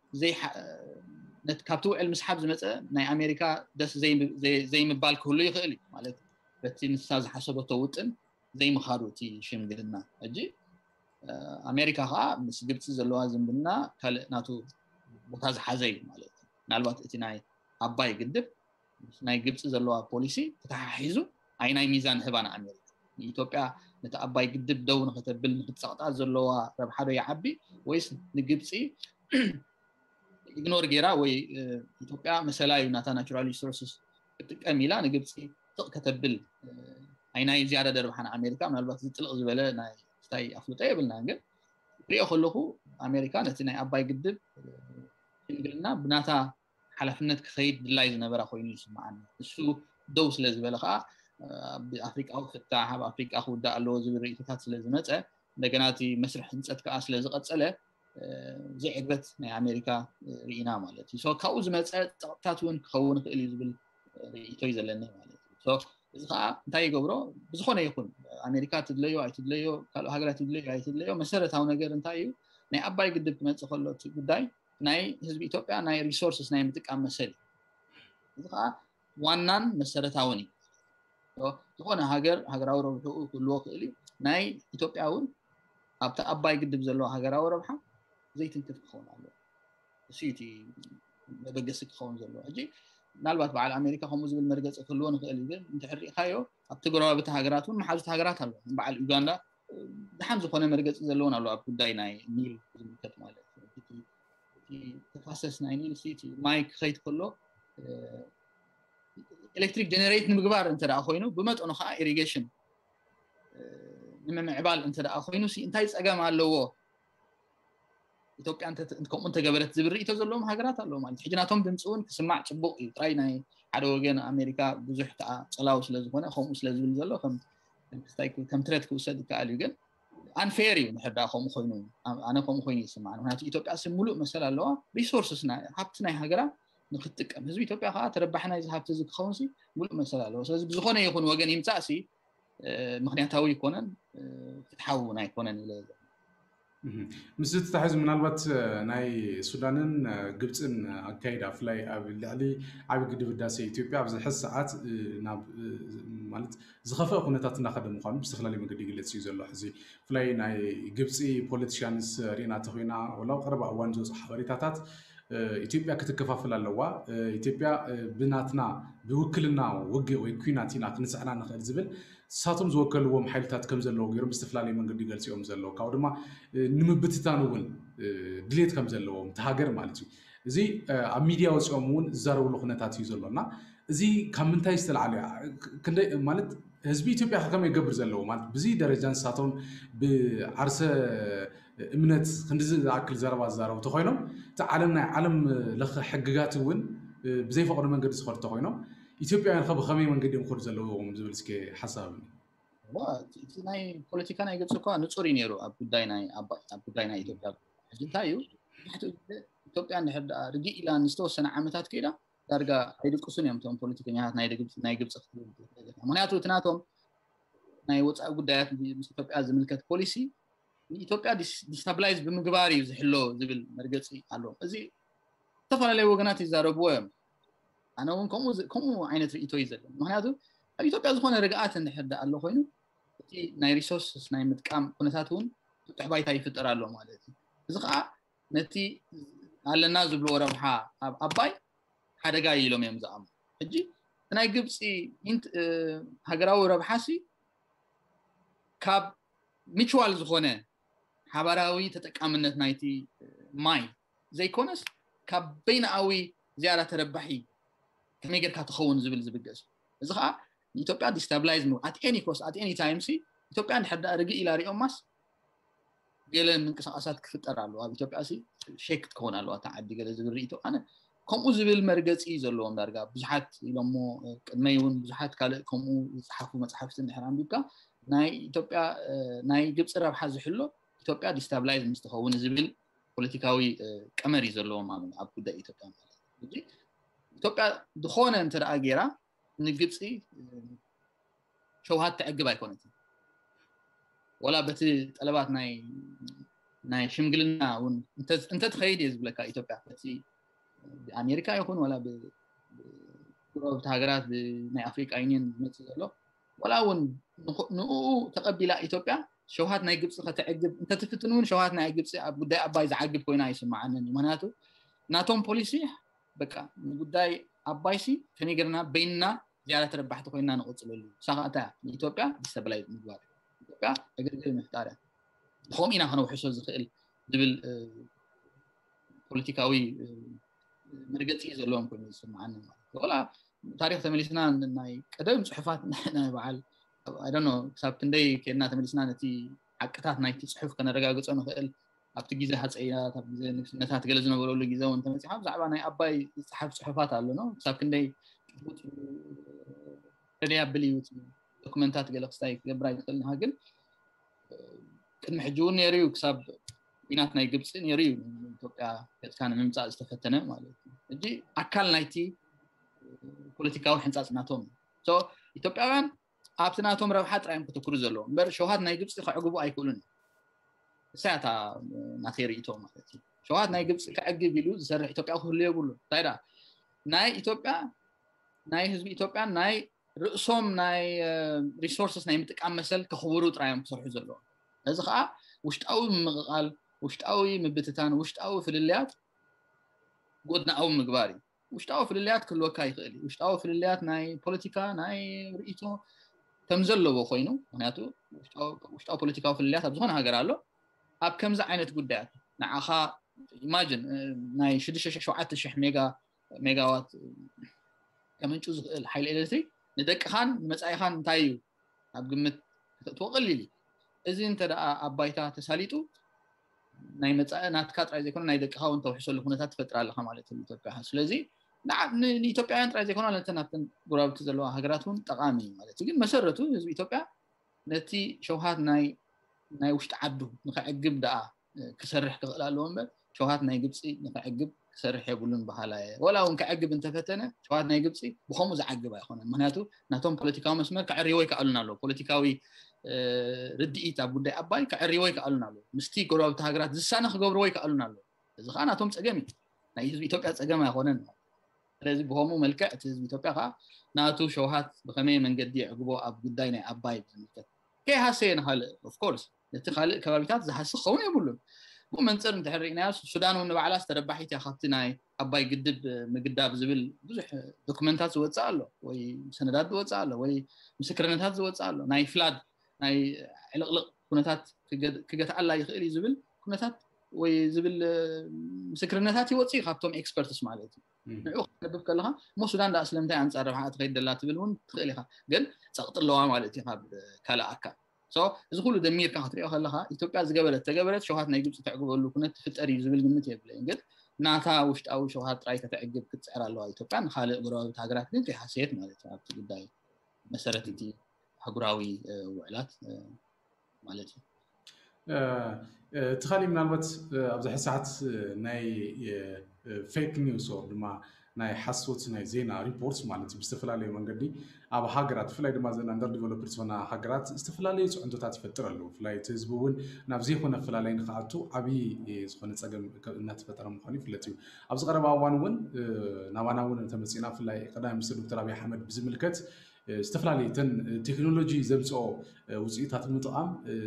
ካብቲ ውዕል ምስሓብ ዝመፀ ናይ ኣሜሪካ ደስ ዘይምባል ክህሉ ይኽእል እዩ ማለት በቲ ንሳ ዝሓሰበቶ ውጥን ዘይምኻዱ እቲ ሽምግልና ሕጂ ኣሜሪካ ከዓ ምስ ግብፂ ዘለዋ ዝምብና ካልእ ናቱ ቦታ ዝሓዘ እዩ ማለት እዩ ምናልባት እቲ ናይ ኣባይ ግድብ ናይ ግብፂ ዘለዋ ፖሊሲ ተተሓሒዙ ናይ ሚዛን ህባና ኣሜሪካ ኢትዮጵያ ነቲ ኣባይ ግድብ ደው ንኽተብል ንኽትፀቕጣ ዘለዋ ረብሓ ዶ ይዓቢ ወይስ ንግብፂ ኢግኖር ጌራ ወይ ኢትዮጵያ መሰላዩ ናታ ናቹራል ሪሶርስስ ክትጥቀም ኢላ ንግብፂ ከተብል ናይ ዝያዳ ደርብሓና ኣሜሪካ ምናልባት ዝጥልቕ ዝበለ ናይ ስታይ ኣፍልጦ የብልና ግን ሪኦ ከለኹ ኣሜሪካ ነቲ ናይ ኣባይ ግድብ ሽምግልና ብናታ ሓላፍነት ክኸይድ ድላይ ዝነበራ ኮይኑ ይስማዓኒ እሱ ደው ስለ ዝበለ ከዓ ብኣፍሪቃዊ ፍታሕ ኣብ ኣፍሪቃ ክውዳእ ኣለዎ ዝብል ርእይቶታት ስለ ዝመፀ እንደገና እቲ መስርሕ ህንፀት ከዓ ስለ ዝቐፀለ ዘይዕግበት ናይ ኣሜሪካ ርኢና ማለት እዩ ካብኡ ዝመፀ ፀቕጥታት እውን ክኸውን ይኽእል እዩ ዝብል ርእይቶ እዩ ዘለኒ ማለት እዩ እዚ ከዓ እንታይ ይገብሮ ብዝኾነ ይኹን ኣሜሪካ ትድለዮ ኣይትድለዮ ካልእ ሃገራት ትድለዮ ኣይትድለዮ መሰረታዊ ነገር እንታይ እዩ ናይ ኣባይ ግድብ ክመፅእ ከሎ እቲ ጉዳይ ናይ ህዝቢ ኢትዮጵያ ናይ ሪሶርስስ ናይ ምጥቃም መሰል እዚ ከዓ ዋናን መሰረታውን እዩ ዝኾነ ሃገራዊ ረብሕኡ ክህልዎ ክእል እዩ ናይ ኢትዮጵያ እውን ኣብቲ ኣባይ ግድብ ዘለዎ ሃገራዊ ረብሓ ዘይትንክፍ ክኸውን ኣለዎ እሱ እቲ መበገሲ ክኸውን ዘለዎ ሕጂ ምናልባት በዓል ኣሜሪካ ከምኡ ዝብል መርገፂ ክህልዎ ንኽእል እዩ ግን እንተሕሪእካዮ ኣብቲ ጎረባብቲ ሃገራት እውን መሓዙት ሃገራት ኣሎ በዓል ዩጋንዳ ድሓን ዝኾነ መርገፂ ዘለዎን ኣሎ ኣብ ጉዳይ ናይ ኒል ዝምልከት ማለት እዩ ተፋሰስ ናይ ኒል እቲ ማይ ክኸይድ ከሎ ኤሌክትሪክ ጀነሬት ንምግባር እንተደኣ ኮይኑ ብመጠኑ ከዓ ኢሪጌሽን ንምምዕባል እንተደኣ ኮይኑ እንታይ ፀገም ኣለዎ ኢትዮጵያ ከምኡ እንተገበረት ዝብል ርእይቶ ዘለዎም ሃገራት ኣለዎ ማለት ሕጂ ናቶም ድምፂ እውን ክስማዕ ፅቡቅ እዩ ጥራይ ናይ ሓደ ወገን ኣሜሪካ ብዙሕ ከዓ ፀላው ስለዝኾነ ከምኡ ስለዝብል ዘሎ ከም ትረት ክውሰድ ይከኣል እዩ ግን አንፌር እዩ ንሕዳ ከምኡ ኮይኑ ኣነ ከምኡ ኮይኑ ይስማዕ ምክንያቱ ኢትዮጵያ ሙሉእ መሰል ኣለዋ ሪሶርስስ ሃብቲ ናይ ሃገራ ንክትጥቀም ህዝቢ ኢትዮጵያ ከዓ ተረባሕ ናይ ሃብቲ እዚ ክኸውን ሙሉእ መሰል ኣለዎ ስለዚ ብዝኾነ ይኹን ወገን ይምፃእ ምክንያታዊ ይኮነን ፍትሓዊ ኣይኮነን ኢለ ምስ ተታሒዙ ምናልባት ናይ ሱዳንን ግብፅን ኣካይዳ ፍላይ ኣብ ልዕሊ ዓብዪ ግድብ ህዳሴ ኢትዮጵያ ኣብዚ ሕዚ ሰዓት ናብ ማለት ዝኸፍአ ኩነታት እናኸደ ምዃኑ ብዝተፈላለየ መንገዲ ይግለፅ እዩ ዘሎ ሕዚ ፍላይ ናይ ግብፂ ፖለቲሽያንስ ሪኢና ተኮይና ወላው ቀረባ እዋን ዝወፁ ሓበሬታታት ኢትዮጵያ ክትከፋፈል ኣለዋ ኢትዮጵያ ብናትና ብውክልና ውግእ ወይ ኩናት ኢና ክንስዕና ንኽእል ዝብል ንሳቶም ዝወከልዎም ሓይልታት ከም ዘለዎ ገይሮም ብዝተፈላለየ መንገዲ ይገልፂኦም ዘለዉ ካብኡ ድማ ንምብትታን እውን ድሌት ከም ዘለዎም እቲ ሃገር ማለት እዩ እዚ ኣብ ሚድያ ወፂኦም እውን ዝዛረብሉ ኩነታት እዩ ዘሎና እዚ ካብ ምንታይ ዝተለዓለ ክንደይ ማለት ህዝቢ ኢትዮጵያ ከመይ ይገብር ዘለዎ ማለት ብዚ ደረጃ ንሳቶም ብዓርሰ እምነት ክንዲዚ ዝኣክል ዘረባ ዝዛረቡ ተኮይኖም እቲ ዓለም ናይ ዓለም ለኸ ሕግጋት እውን ብዘይፈቕዶ መንገዲ ዝኸዱ ተኮይኖም ኢትዮጵያውያን ከመይ መንገዲ እዮም ክኸዱ ዘለዎም ዝብል እስኪ ሓሳብ እቲ ናይ ፖለቲካ ናይ ግብፂ እኳ ንፁር እዩ ነይሩ ኣብ ጉዳይ ናይ ኢትዮጵያ ሕጂ እንታይ እዩ ኢትዮጵያ እንድሕር ርጊእ ኢላ ንዝተወሰነ ዓመታት ከይዳ ዳርጋ ኣይድቅሱን እዮም እቶም ፖለቲከኛታት ናይ ግብፂ ምክንያቱ እቲ ናቶም ናይ ወፃኢ ጉዳያት ምስ ኢትዮጵያ ዝምልከት ፖሊሲ ኢትዮጵያ ዲስታብላይዝ ብምግባር እዩ ዝሕሎ ዝብል መርገፂ ኣሎ እዚ ተፈላለዩ ወገናት ይዛረብዎ እዮም ኣነ እውን ከምኡ ዓይነት ርእይቶ እዩ ዘሎ ምክንያቱ ኣብ ኢትዮጵያ ዝኾነ ርግኣት እንድሕር ኣሎ ኮይኑ እቲ ናይ ሪሶርስስ ናይ ምጥቃም ኩነታት እውን ትሕባይታ ይፍጠር ኣሎ ማለት እዩ እዚ ከዓ ነቲ ኣለና ዝብልዎ ረብሓ ኣብ ኣባይ ሓደጋ ኢሎም እዮም ዝኣምኑ ሕጂ ናይ ግብፂ ሃገራዊ ረብሓሲ ካብ ሚቹዋል ዝኾነ ሓባራዊ ተጠቃምነት ናይቲ ማይ ዘይኮነስ ካብ በይናዊ ዝያዳ ተረባሒ ከመይ ጌርካ ትኸውን ዝብል ዝብገስ እዚ ከዓ ኢትዮጵያ ዲስታብላይዝ ነው at any cost at any time ሲ ኢትዮጵያ እንድሕር ርግእ ኢላ ሪኦማስ ገለ ምንቅስቃሳት ክፍጠር ኣለዎ ኣብ ኢትዮጵያ ሲ ሼክ ትከውን ኣለዋ ተዓዲ ገለ ዝብል ርእይቶ ኣነ ከምኡ ዝብል መርገፂ ዘለዎም ዳርጋ ብዙሓት ኢሎሞ ቅድመይ እውን ብዙሓት ካልእ ከምኡ ዝፅሓፉ መፅሓፍቲ እንድሕር ኣንቢብካ ናይ ኢትዮጵያ ናይ ግብፂ ረብሓ ዝሕሎ ኢትዮጵያ ዲስታብላይዝ ምስ ትኸውን ዝብል ፖለቲካዊ ቀመር እዩ ዘለዎም ኣብ ጉዳይ ኢትዮጵያ ማለት እዩ ኢትዮጵያ ዝኾነ እንተደኣ ጌራ ንግብፂ ሸውሃት ተዕግብ ኣይኮነትን ወላ በቲ ጠለባት ናይ ሽምግልና እውን እንተ ትኸይድ እየ ዝብለካ ኢትዮጵያ በቲ ኣሜሪካ ይኹን ወላ ብጎረቤት ሃገራት ናይ ኣፍሪቃ ዩኒየን ዝመፅእ ዘሎ ወላ እውን ንኡ ተቐቢላ ኢትዮጵያ ሸውሃት ናይ ግብፂ ከተዕግብ እንተ ትፍትን እውን ሸውሃት ናይ ግብፂ ኣብ ጉዳይ ኣባይ ዝዓግብ ኮይና ይስማዓንን ምክንያቱ ናቶም ፖሊሲ በቃ ጉዳይ ኣባይሲ ከመይ ጌርና በይንና ዝያዳ ተረባሕቲ ኮይና ንቕፅለሉ ሳኻእታ ኢትዮጵያ ዲስታብላይዝ ምግባር ኢትዮጵያ እግርግር ምፍጣር ከምኡ ኢና ክነውሕሶ ዝኽእል ዝብል ፖለቲካዊ መርገፂ ዘለዎም ኮይኑ ይስማዓኒ ወላ ታሪክ ተመሊስና ናይ ቀደም ፅሑፋት ናይ በዓል I don't know ክሳብ ክንደይ ከድና ተመሊስና ነቲ ዓቅታት ናይቲ ፅሑፍ ከነረጋግፆ ንኽእል ኣብቲ ግዜ ሃፀያት ኣብ ግዜ ንግስነታት ገለ ዝነበረሉ ግዜ እውን ተመፂሓ ብዛዕባ ናይ ኣባይ ዝፅሓፍ ፅሑፋት ኣሎ ነው ክሳብ ክንደይ reliable እዩ ዶክመንታት ገለ ክስታይ ክገብራ ይኽእል ንሃ ግን ቅድሚ ሕጂ እውን ነይሩ ክሳብ ኢናት ናይ ግብፂ ነይሩ ኢትዮጵያ ገፅካ ንምምፃእ ዝተፈተነ ማለት እዩ ሕጂ ኣካል ናይቲ ፖለቲካዊ ሕንፃፅ ናቶም ሶ ኢትዮጵያውያን ኣብቲ ናቶም ረብሓ ጥራዮም ከተክሩ ዘለዎ እምበር ሸውሃት ናይ ግብፂ ከዕግቡ ኣይክእሉን እሳያታ ናተይ ርእይቶ ማለት እዩ ሸውሃት ናይ ግብፂ ከዕግብ ኢሉ ዝሰርሕ ኢትዮጵያ ክህሉ የብሉ እንታይ ዳ ናይ ኢትዮጵያ ናይ ህዝቢ ኢትዮጵያ ናይ ርእሶም ናይ ሪሶርስስ ናይ ምጥቃም መሰል ክኽብሩ ጥራዮም ክሰርሑ ዘለዎ እዚ ከዓ ውሽጣዊ ምቕቓል ውሽጣዊ ምብትታን ውሽጣዊ ፍልልያት ጎድናዊ ምግባር እዩ ውሽጣዊ ፍልልያት ክህልወካ ይኽእል እዩ ውሽጣዊ ፍልልያት ናይ ፖለቲካ ናይ ርእይቶ ከም ዘለዎ ኮይኑ ምክንያቱ ውሽጣዊ ፖለቲካዊ ፍልልያት ኣብ ዝኾነ ሃገር ኣሎ ኣብ ከምዚ ዓይነት ጉዳያት ንዓኻ ኢማጅን ናይ 6,700 ሜጋዋት ከምንጩ ዝኽእል ሓይሊ ኤሌክትሪክ ንደቅኻን ንመጻኢኻን እንታይ እዩ ኣብ ግምት ተወቕሊል እዚ እንተደኣ ኣባይታ ተሳሊጡ ናይ መጻኢ ናትካ ጥራይ ዘይኮነ ናይ ደቅኻ እውን ተውሕሰሉ ኩነታት ትፈጥር ኣለኻ ማለት እዩ ኢትዮጵያ ስለዚ ንኢትዮጵያውያን ጥራይ ዘይኮነ ለተናፍተን ጉራብቲ ዘለዋ ሃገራት እውን ጠቃሚ እዩ ማለት እዩ ግን መሰረቱ ህዝቢ ኢትዮጵያ ነቲ ሸውሃት ናይ ውሽጢ ዓዱ ንኸዕግብ ደኣ ክሰርሕ ክኽእል ኣለዎ እምበር ሸውሃት ናይ ግብፂ ንኸዕግብ ክሰርሕ የብሉን ባህላ ወላ እውን ከዕግብ እንተፈተነ ሸውሃት ናይ ግብፂ ብኸምኡ ዝዓግብ ኣይኮነን ምክንያቱ ናቶም ፖለቲካዊ መስመር ክዕርይዎ ይከኣሉና ኣለዎ ፖለቲካዊ ርድኢት ኣብ ጉዳይ ኣባይ ክዕርይዎ ይከኣሉና ኣለዎ ምስቲ ጎረቤት ሃገራት ዝሳነ ክገብርዎ ይከኣሉና ኣለዎ እዚ ከዓ ናቶም ፀገም እዩ ናይ ህዝቢ ኢትዮጵያ ፀገም ኣይኮነን ስለዚ ብኸምኡ መልክዕ እቲ ህዝቢ ኢትዮጵያ ከዓ ናቱ ሸውሃት ብኸመይ መንገዲ ይዕግቦ ኣብ ጉዳይ ናይ ኣባይ ዝምልከት ከይሃሰየ ንኻልእ ኦፍኮርስ ነቲ ካልእ ከባቢታት ዝሃስኽ ክኸውን የብሉን ብኡ መንፅር እንድሕር ሪእናዮ ሱዳን እውን ንባዕላ ዝተረባሒት እያ ካብቲ ናይ ኣባይ ግድብ ምግዳብ ዝብል ብዙሕ ዶክመንታት ዝወፅእ ኣሎ ወይ ሰነዳት ዝወፅእ ኣሎ ወይ ምስክርነታት ዝወፅእ ኣሎ ናይ ፍላድ ናይ ዕልቕልቕ ኩነታት ክገትዓላ ይኽእል እዩ ዝብል ኩነታት ወይ ዝብል ምስክርነታት ይወፅእ ካብቶም ኤክስፐርትስ ማለት እዩ ንዑ ክትገድብ ከለኻ እሞ ሱዳን ዳ ስለምንታይ ኣንፃር ረብሓ ትኸይድ ደላ ትብል እውን ትኽእል ኢኻ ግን ፀቕጢ ኣለዋ ማለት እዩ ካብ ካልእ ኣካል እዚ ኩሉ ደሚርካ ክትሪኦ ከለኻ ኢትዮጵያ ተገበረት ሸውሃት ናይ ግብፂ ተዕግበሉ ኩነት ትፍጠር እዩ ዝብል ግምት የብለይን ግን ናታ ውሽጣዊ ሸውሃት ጥራይ ከተዕግብ ክትፅዕር ኣለዋ ኢትዮጵያ ንካልእ ጎረቤት ሃገራት ግን ከይሓሰየት ማለት እዩ ኣብቲ ጉዳይ መሰረት እቲ ኣህጉራዊ ውዕላት ማለት እዩ تخلي من الوقت أبزح ساعات ناي فيك نيوز أو لما ናይ ሓሶት ናይ ዜና ሪፖርትስ ማለት እዩ ዝተፈላለዩ መንገዲ ኣብ ሃገራት ብፍላይ ድማ ዘን ኣንደር ዲቨሎፕድ ዝኾና ሃገራት ዝተፈላለዩ ፅዕንቶታት ይፈጥር ኣለዉ ብፍላይ እቲ ህዝቢ እውን ናብ ዘይኮነ ኣፈላላይ ንክኣቱ ዓብዪ ዝኾነ ፀገም እናተፈጠረ ምዃኑ ይፍለጥ እዩ ኣብዚ ቀረባ እዋን እውን ናባና እውን ተመፂና ብፍላይ ቀዳማይ ሚኒስትር ዶክተር ኣብዪ ኣሕመድ ብዝምልከት ዝተፈላለዩ ተን ቴክኖሎጂ ዘምፅኦ ውፅኢታት ምጥቃም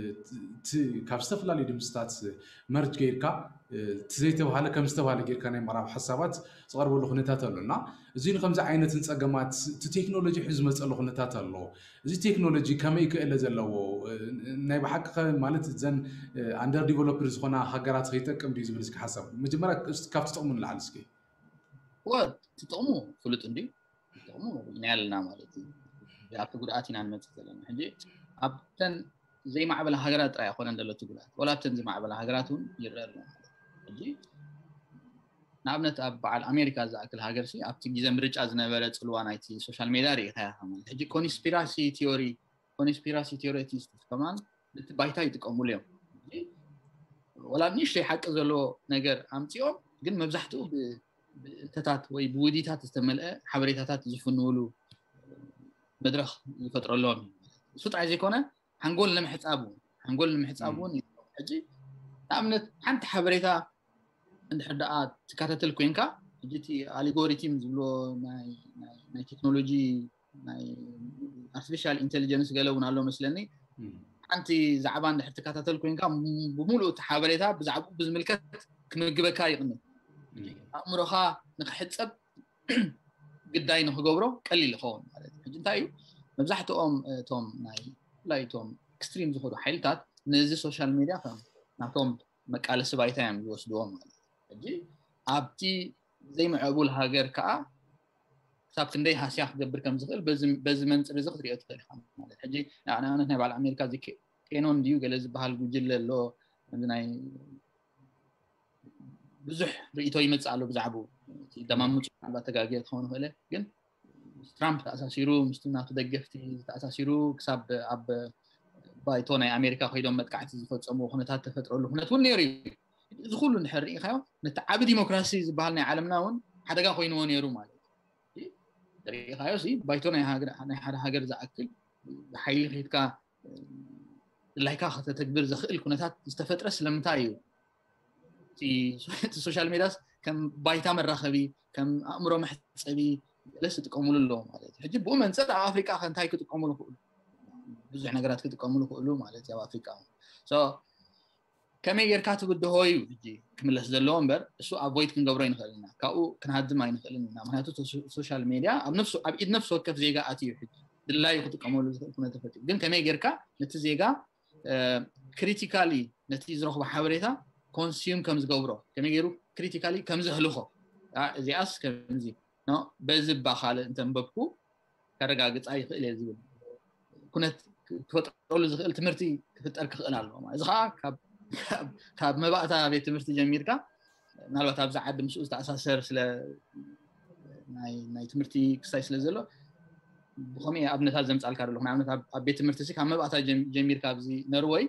ካብ ዝተፈላለዩ ድምፅታት መርጅ ጌርካ እቲ ዘይተባሃለ ከም ዝተባሃለ ጌርካ ናይ ምቕራብ ሓሳባት ዝቐርበሉ ኩነታት ኣሎ እና እዚ ንከምዚ ዓይነትን ፀገማት እቲ ቴክኖሎጂ ሒዙ ዝመፀሉ ኩነታት ኣሎ እዚ ቴክኖሎጂ ከመይ ክእለ ዘለዎ ናይ ብሓቂ ማለት ዘን ኣንደር ዲቨሎፕድ ዝኾና ሃገራት ከይጠቅም ድዩ ዝብል እስኪ ሓሳብ መጀመርያ ካብቲ ጥቕሙ ንላዓል እስኪ ጥቕሙ ፍሉጥ እንዲ ጥቕሙ ናያለና ማለት እዩ ኣብቲ ጉድኣት ኢና ንመፅእ ዘለና ሕጂ ኣብተን ዘይማዕበላ ሃገራት ጥራይ ኣይኮነን ዘሎ እቲ ጉድኣት ወላ ኣብተን ዘይማዕበላ ሃገራት እውን ይርአ ኣሎ ሕጂ ንኣብነት ኣብ በዓል ኣሜሪካ ዝኣክል ሃገር ሲ ኣብቲ ግዜ ምርጫ ዝነበረ ፅልዋ ናይቲ ሶሻል ሜድያ ርኢኻ ማለት ሕጂ ኮንስፒራሲ ቲዮሪቲስት ከማን ነቲ ባይታ ይጥቀሙሉ እዮም ወላ ንእሽተይ ሓቂ ዘለዎ ነገር ኣምፂኦም ግን መብዛሕትኡ ብእንተታት ወይ ብውዲታት ዝተመልአ ሓበሬታታት ዝፍንውሉ መድረኽ ይፈጥረሎም እሱ ጥራይ ዘይኮነ ሓንጎል ንምሕፃብ እውን ሕጂ ንኣብነት ሓንቲ ሓበሬታ እንድሕር ደኣ ትከታተል ኮይንካ ሕጂ እቲ ኣልጎሪትም ዝብሎ ናይ ቴክኖሎጂ ናይ ኣርቲፊሻል ኢንተሊጀንስ ገለ እውን ኣሎ መስለኒ ሓንቲ ዛዕባ እንድሕር ትከታተል ኮይንካ ብሙሉእ እቲ ሓበሬታ ብዛዕባኡ ብዝምልከት ክምግበካ ይቕንዕ ኣእምሮኻ ንክሕፀብ ግዳይ ንክገብሮ ቀሊል ይኸውን ማለት እዩ ሕጂ እንታይ እዩ መብዛሕትኦም እቶም ቶም ኤክስትሪም ዝኸዱ ሓይልታት ነዚ ሶሻል ሚድያ ከም ናቶም መቃለሲ ባይታ እዮም ዝወስድዎም ማለት ሕጂ ኣብቲ ዘይምዕቡል ሃገር ከዓ ክሳብ ክንደይ ሃስያ ክገብር ከም ዝኽእል በዚ መንፅር እዚ ክትሪኦ ትኽእል ኢኻ ማለት ሕጂ ንኣብነት ናይ በዓል ኣሜሪካ እዚ ኬኖን ድዩ ገለ ዝበሃል ጉጅለ ኣሎ ናይ ብዙሕ ርእይቶ ይመፅእ ኣሎ ብዛዕባኡ ደማምፁ ዓባ ተጋጊ ክኸውን ይኽእል ግን ትራምፕ ተኣሳሲሩ ምስቲ ናቱ ደገፍቲ ተኣሳሲሩ ክሳብ ኣብ ባይቶ ናይ ኣሜሪካ ከይዶም መጥቃዕቲ ዝፈፀሙ ኩነታት ተፈጥረሉ ኩነት እውን ነይሩ እዩ እዚ ኩሉ እንድሕር ርኢኻዮ ነቲ ዓብ ዲሞክራሲ ዝበሃል ናይ ዓለምና እውን ሓደጋ ኮይኑዎ ነይሩ ማለት እዩ ርኢኻዮ ባይቶ ናይ ሓደ ሃገር ዝኣክል ብሓይሊ ከይድካ ድላይካ ከተተግብር ዝኽእል ኩነታት ዝተፈጥረ ስለምንታይ እዩ እቲ ሶሻል ሚድያስ ከም ባይታ መራኸቢ ከም ኣእምሮ መሕፀቢ ለስ ይጥቀሙሉ ኣለዎ ማለት እዩ ሕጂ ብኡ መንፅር ኣብ ኣፍሪቃ እንታይ ክጥቀሙሉ ክእሉ ብዙሕ ነገራት ክጥቀሙሉ ክእሉ ማለት እዩ ኣብ ኣፍሪቃ ከመይ ጌርካ ትግድሆ እዩ ሕጂ ክምለስ ዘለዎ እምበር እሱ ኣቮይድ ክንገብሮ ይንኽእል ኢና ካብኡ ክንሃድም ኣይንኽእልን ኢና ምክንያቱ ሶሻል ሚድያ ኣብ ኢድ ነፍሲ ወከፍ ዜጋ ኣትዩ ሕጂ ድላዩ ክጥቀመሉ ዝኽእል ኩነት ተፈጥሩ ግን ከመይ ጌርካ ነቲ ዜጋ ክሪቲካሊ ነቲ ዝረኽቦ ሓበሬታ ኮንሱም ከም ዝገብሮ ከመይ ገይሩ ክሪቲካሊ ከም ዝህልኾ እዚኣስ ከምዚ በዚ ባኻልእ እንተንበብኩ ከረጋግፃ ይኽእል እየ ዝብል ኩነት ክፈጥረሉ ዝኽእል ትምህርቲ ክፍጠር ክኽእል ኣለዎ እዚ ከዓ ካብ መባእታ ቤት ትምህርቲ ጀሚርካ ምናልባት ኣብዛ ዓዲ ምስኡ ዝተኣሳሰር ስለ ናይ ትምህርቲ ክሳይ ስለ ዘሎ ብኸመይ ኣብነታት ዘምፃልካ ኣለኹ ንኣብነት ኣብ ቤት ትምህርቲ ካብ መባእታ ጀሚርካ ኣብዚ ነርወይ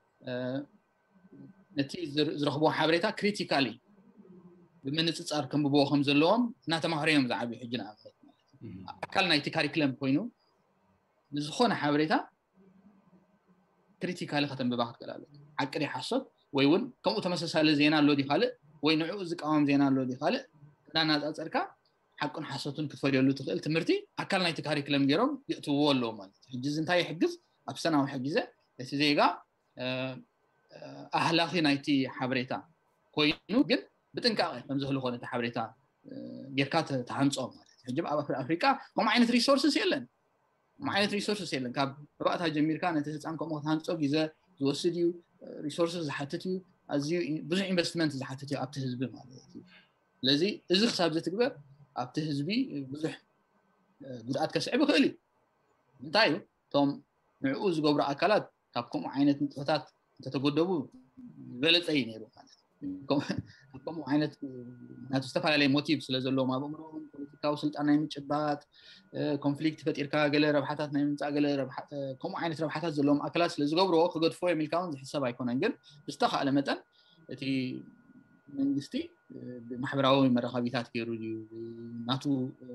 ነቲ ዝረኽብዎ ሓበሬታ ክሪቲካሊ ብምንፅፃር ከንብብዎ ከም ዘለዎም እናተማሃርዮም ዝዓብዩ ሕጂ ንኣብነት ኣካል ናይቲ ካሪክለም ኮይኑ ንዝኾነ ሓበሬታ ክሪቲካሊ ከተንብባ ክትክእል ኣለካ ዓቂ ዲ ሓሶት ወይ እውን ከምኡ ተመሳሳሊ ዜና ኣሎ ዲ ካልእ ወይ ንዕኡ ዝቃወም ዜና ኣሎ ዲ ካልእ እናናፃፀርካ ሓቁን ሓሶቱን ክትፈልየሉ ትኽእል ትምህርቲ ኣካል ናይቲ ካሪክለም ገይሮም የእትውዎ ኣለዎ ማለት እዩ ሕጂ እዚ እንታይ ይሕግዝ ኣብ ሰናዊ ሕጊዘ እቲ ዜጋ ኣህላኺ ናይቲ ሓበሬታ ኮይኑ ግን ብጥንቃቐ ከም ዝህልኾ ነቲ ሓበሬታ ጌርካ ተሃንፆ ማለት እዩ ሕጂ ኣብ ኣፍሪቃ ከምኡ ዓይነት ሪሶርስስ የለን ካብ መባእታ ጀሚርካ ነቲ ህፃን ከምኡ ክትሃንፆ ግዜ ዝወስድ እዩ ሪሶርስስ ዝሓትት እዩ ኣዝዩ ብዙሕ ኢንቨስትመንት ዝሓትት እዩ ኣብቲ ህዝቢ ማለት እዩ ስለዚ እዚ ክሳብ ዝትግበር ኣብቲ ህዝቢ ብዙሕ ጉድኣት ከስዕብ ይኽእል እዩ እንታይ እዩ እቶም ንዕኡ ዝገብሩ ኣካላት ካብ ከምኡ ዓይነት ንጥፈታት እንተተጎደቡ ዝበለፀ እዩ ነይሩ ማለት እዩ ከምኡ ዓይነት ናቱ ዝተፈላለየ ሞቲቭ ስለ ዘለዎም ኣብ እምሮኦም ፖለቲካዊ ስልጣን ናይ ምጭባጥ ኮንፍሊክት ፈጢርካ ገለ ረብሓታት ናይ ምምፃእ ገለ ከምኡ ዓይነት ረብሓታት ዘለዎም ኣካላት ስለ ዝገብርዎ ክገድፎ የሚልካ እውን ዝሕሰብ ኣይኮነን ግን ብዝተኻእለ መጠን እቲ መንግስቲ بمحبراوي مرخبيتات كيرو ديو ناتو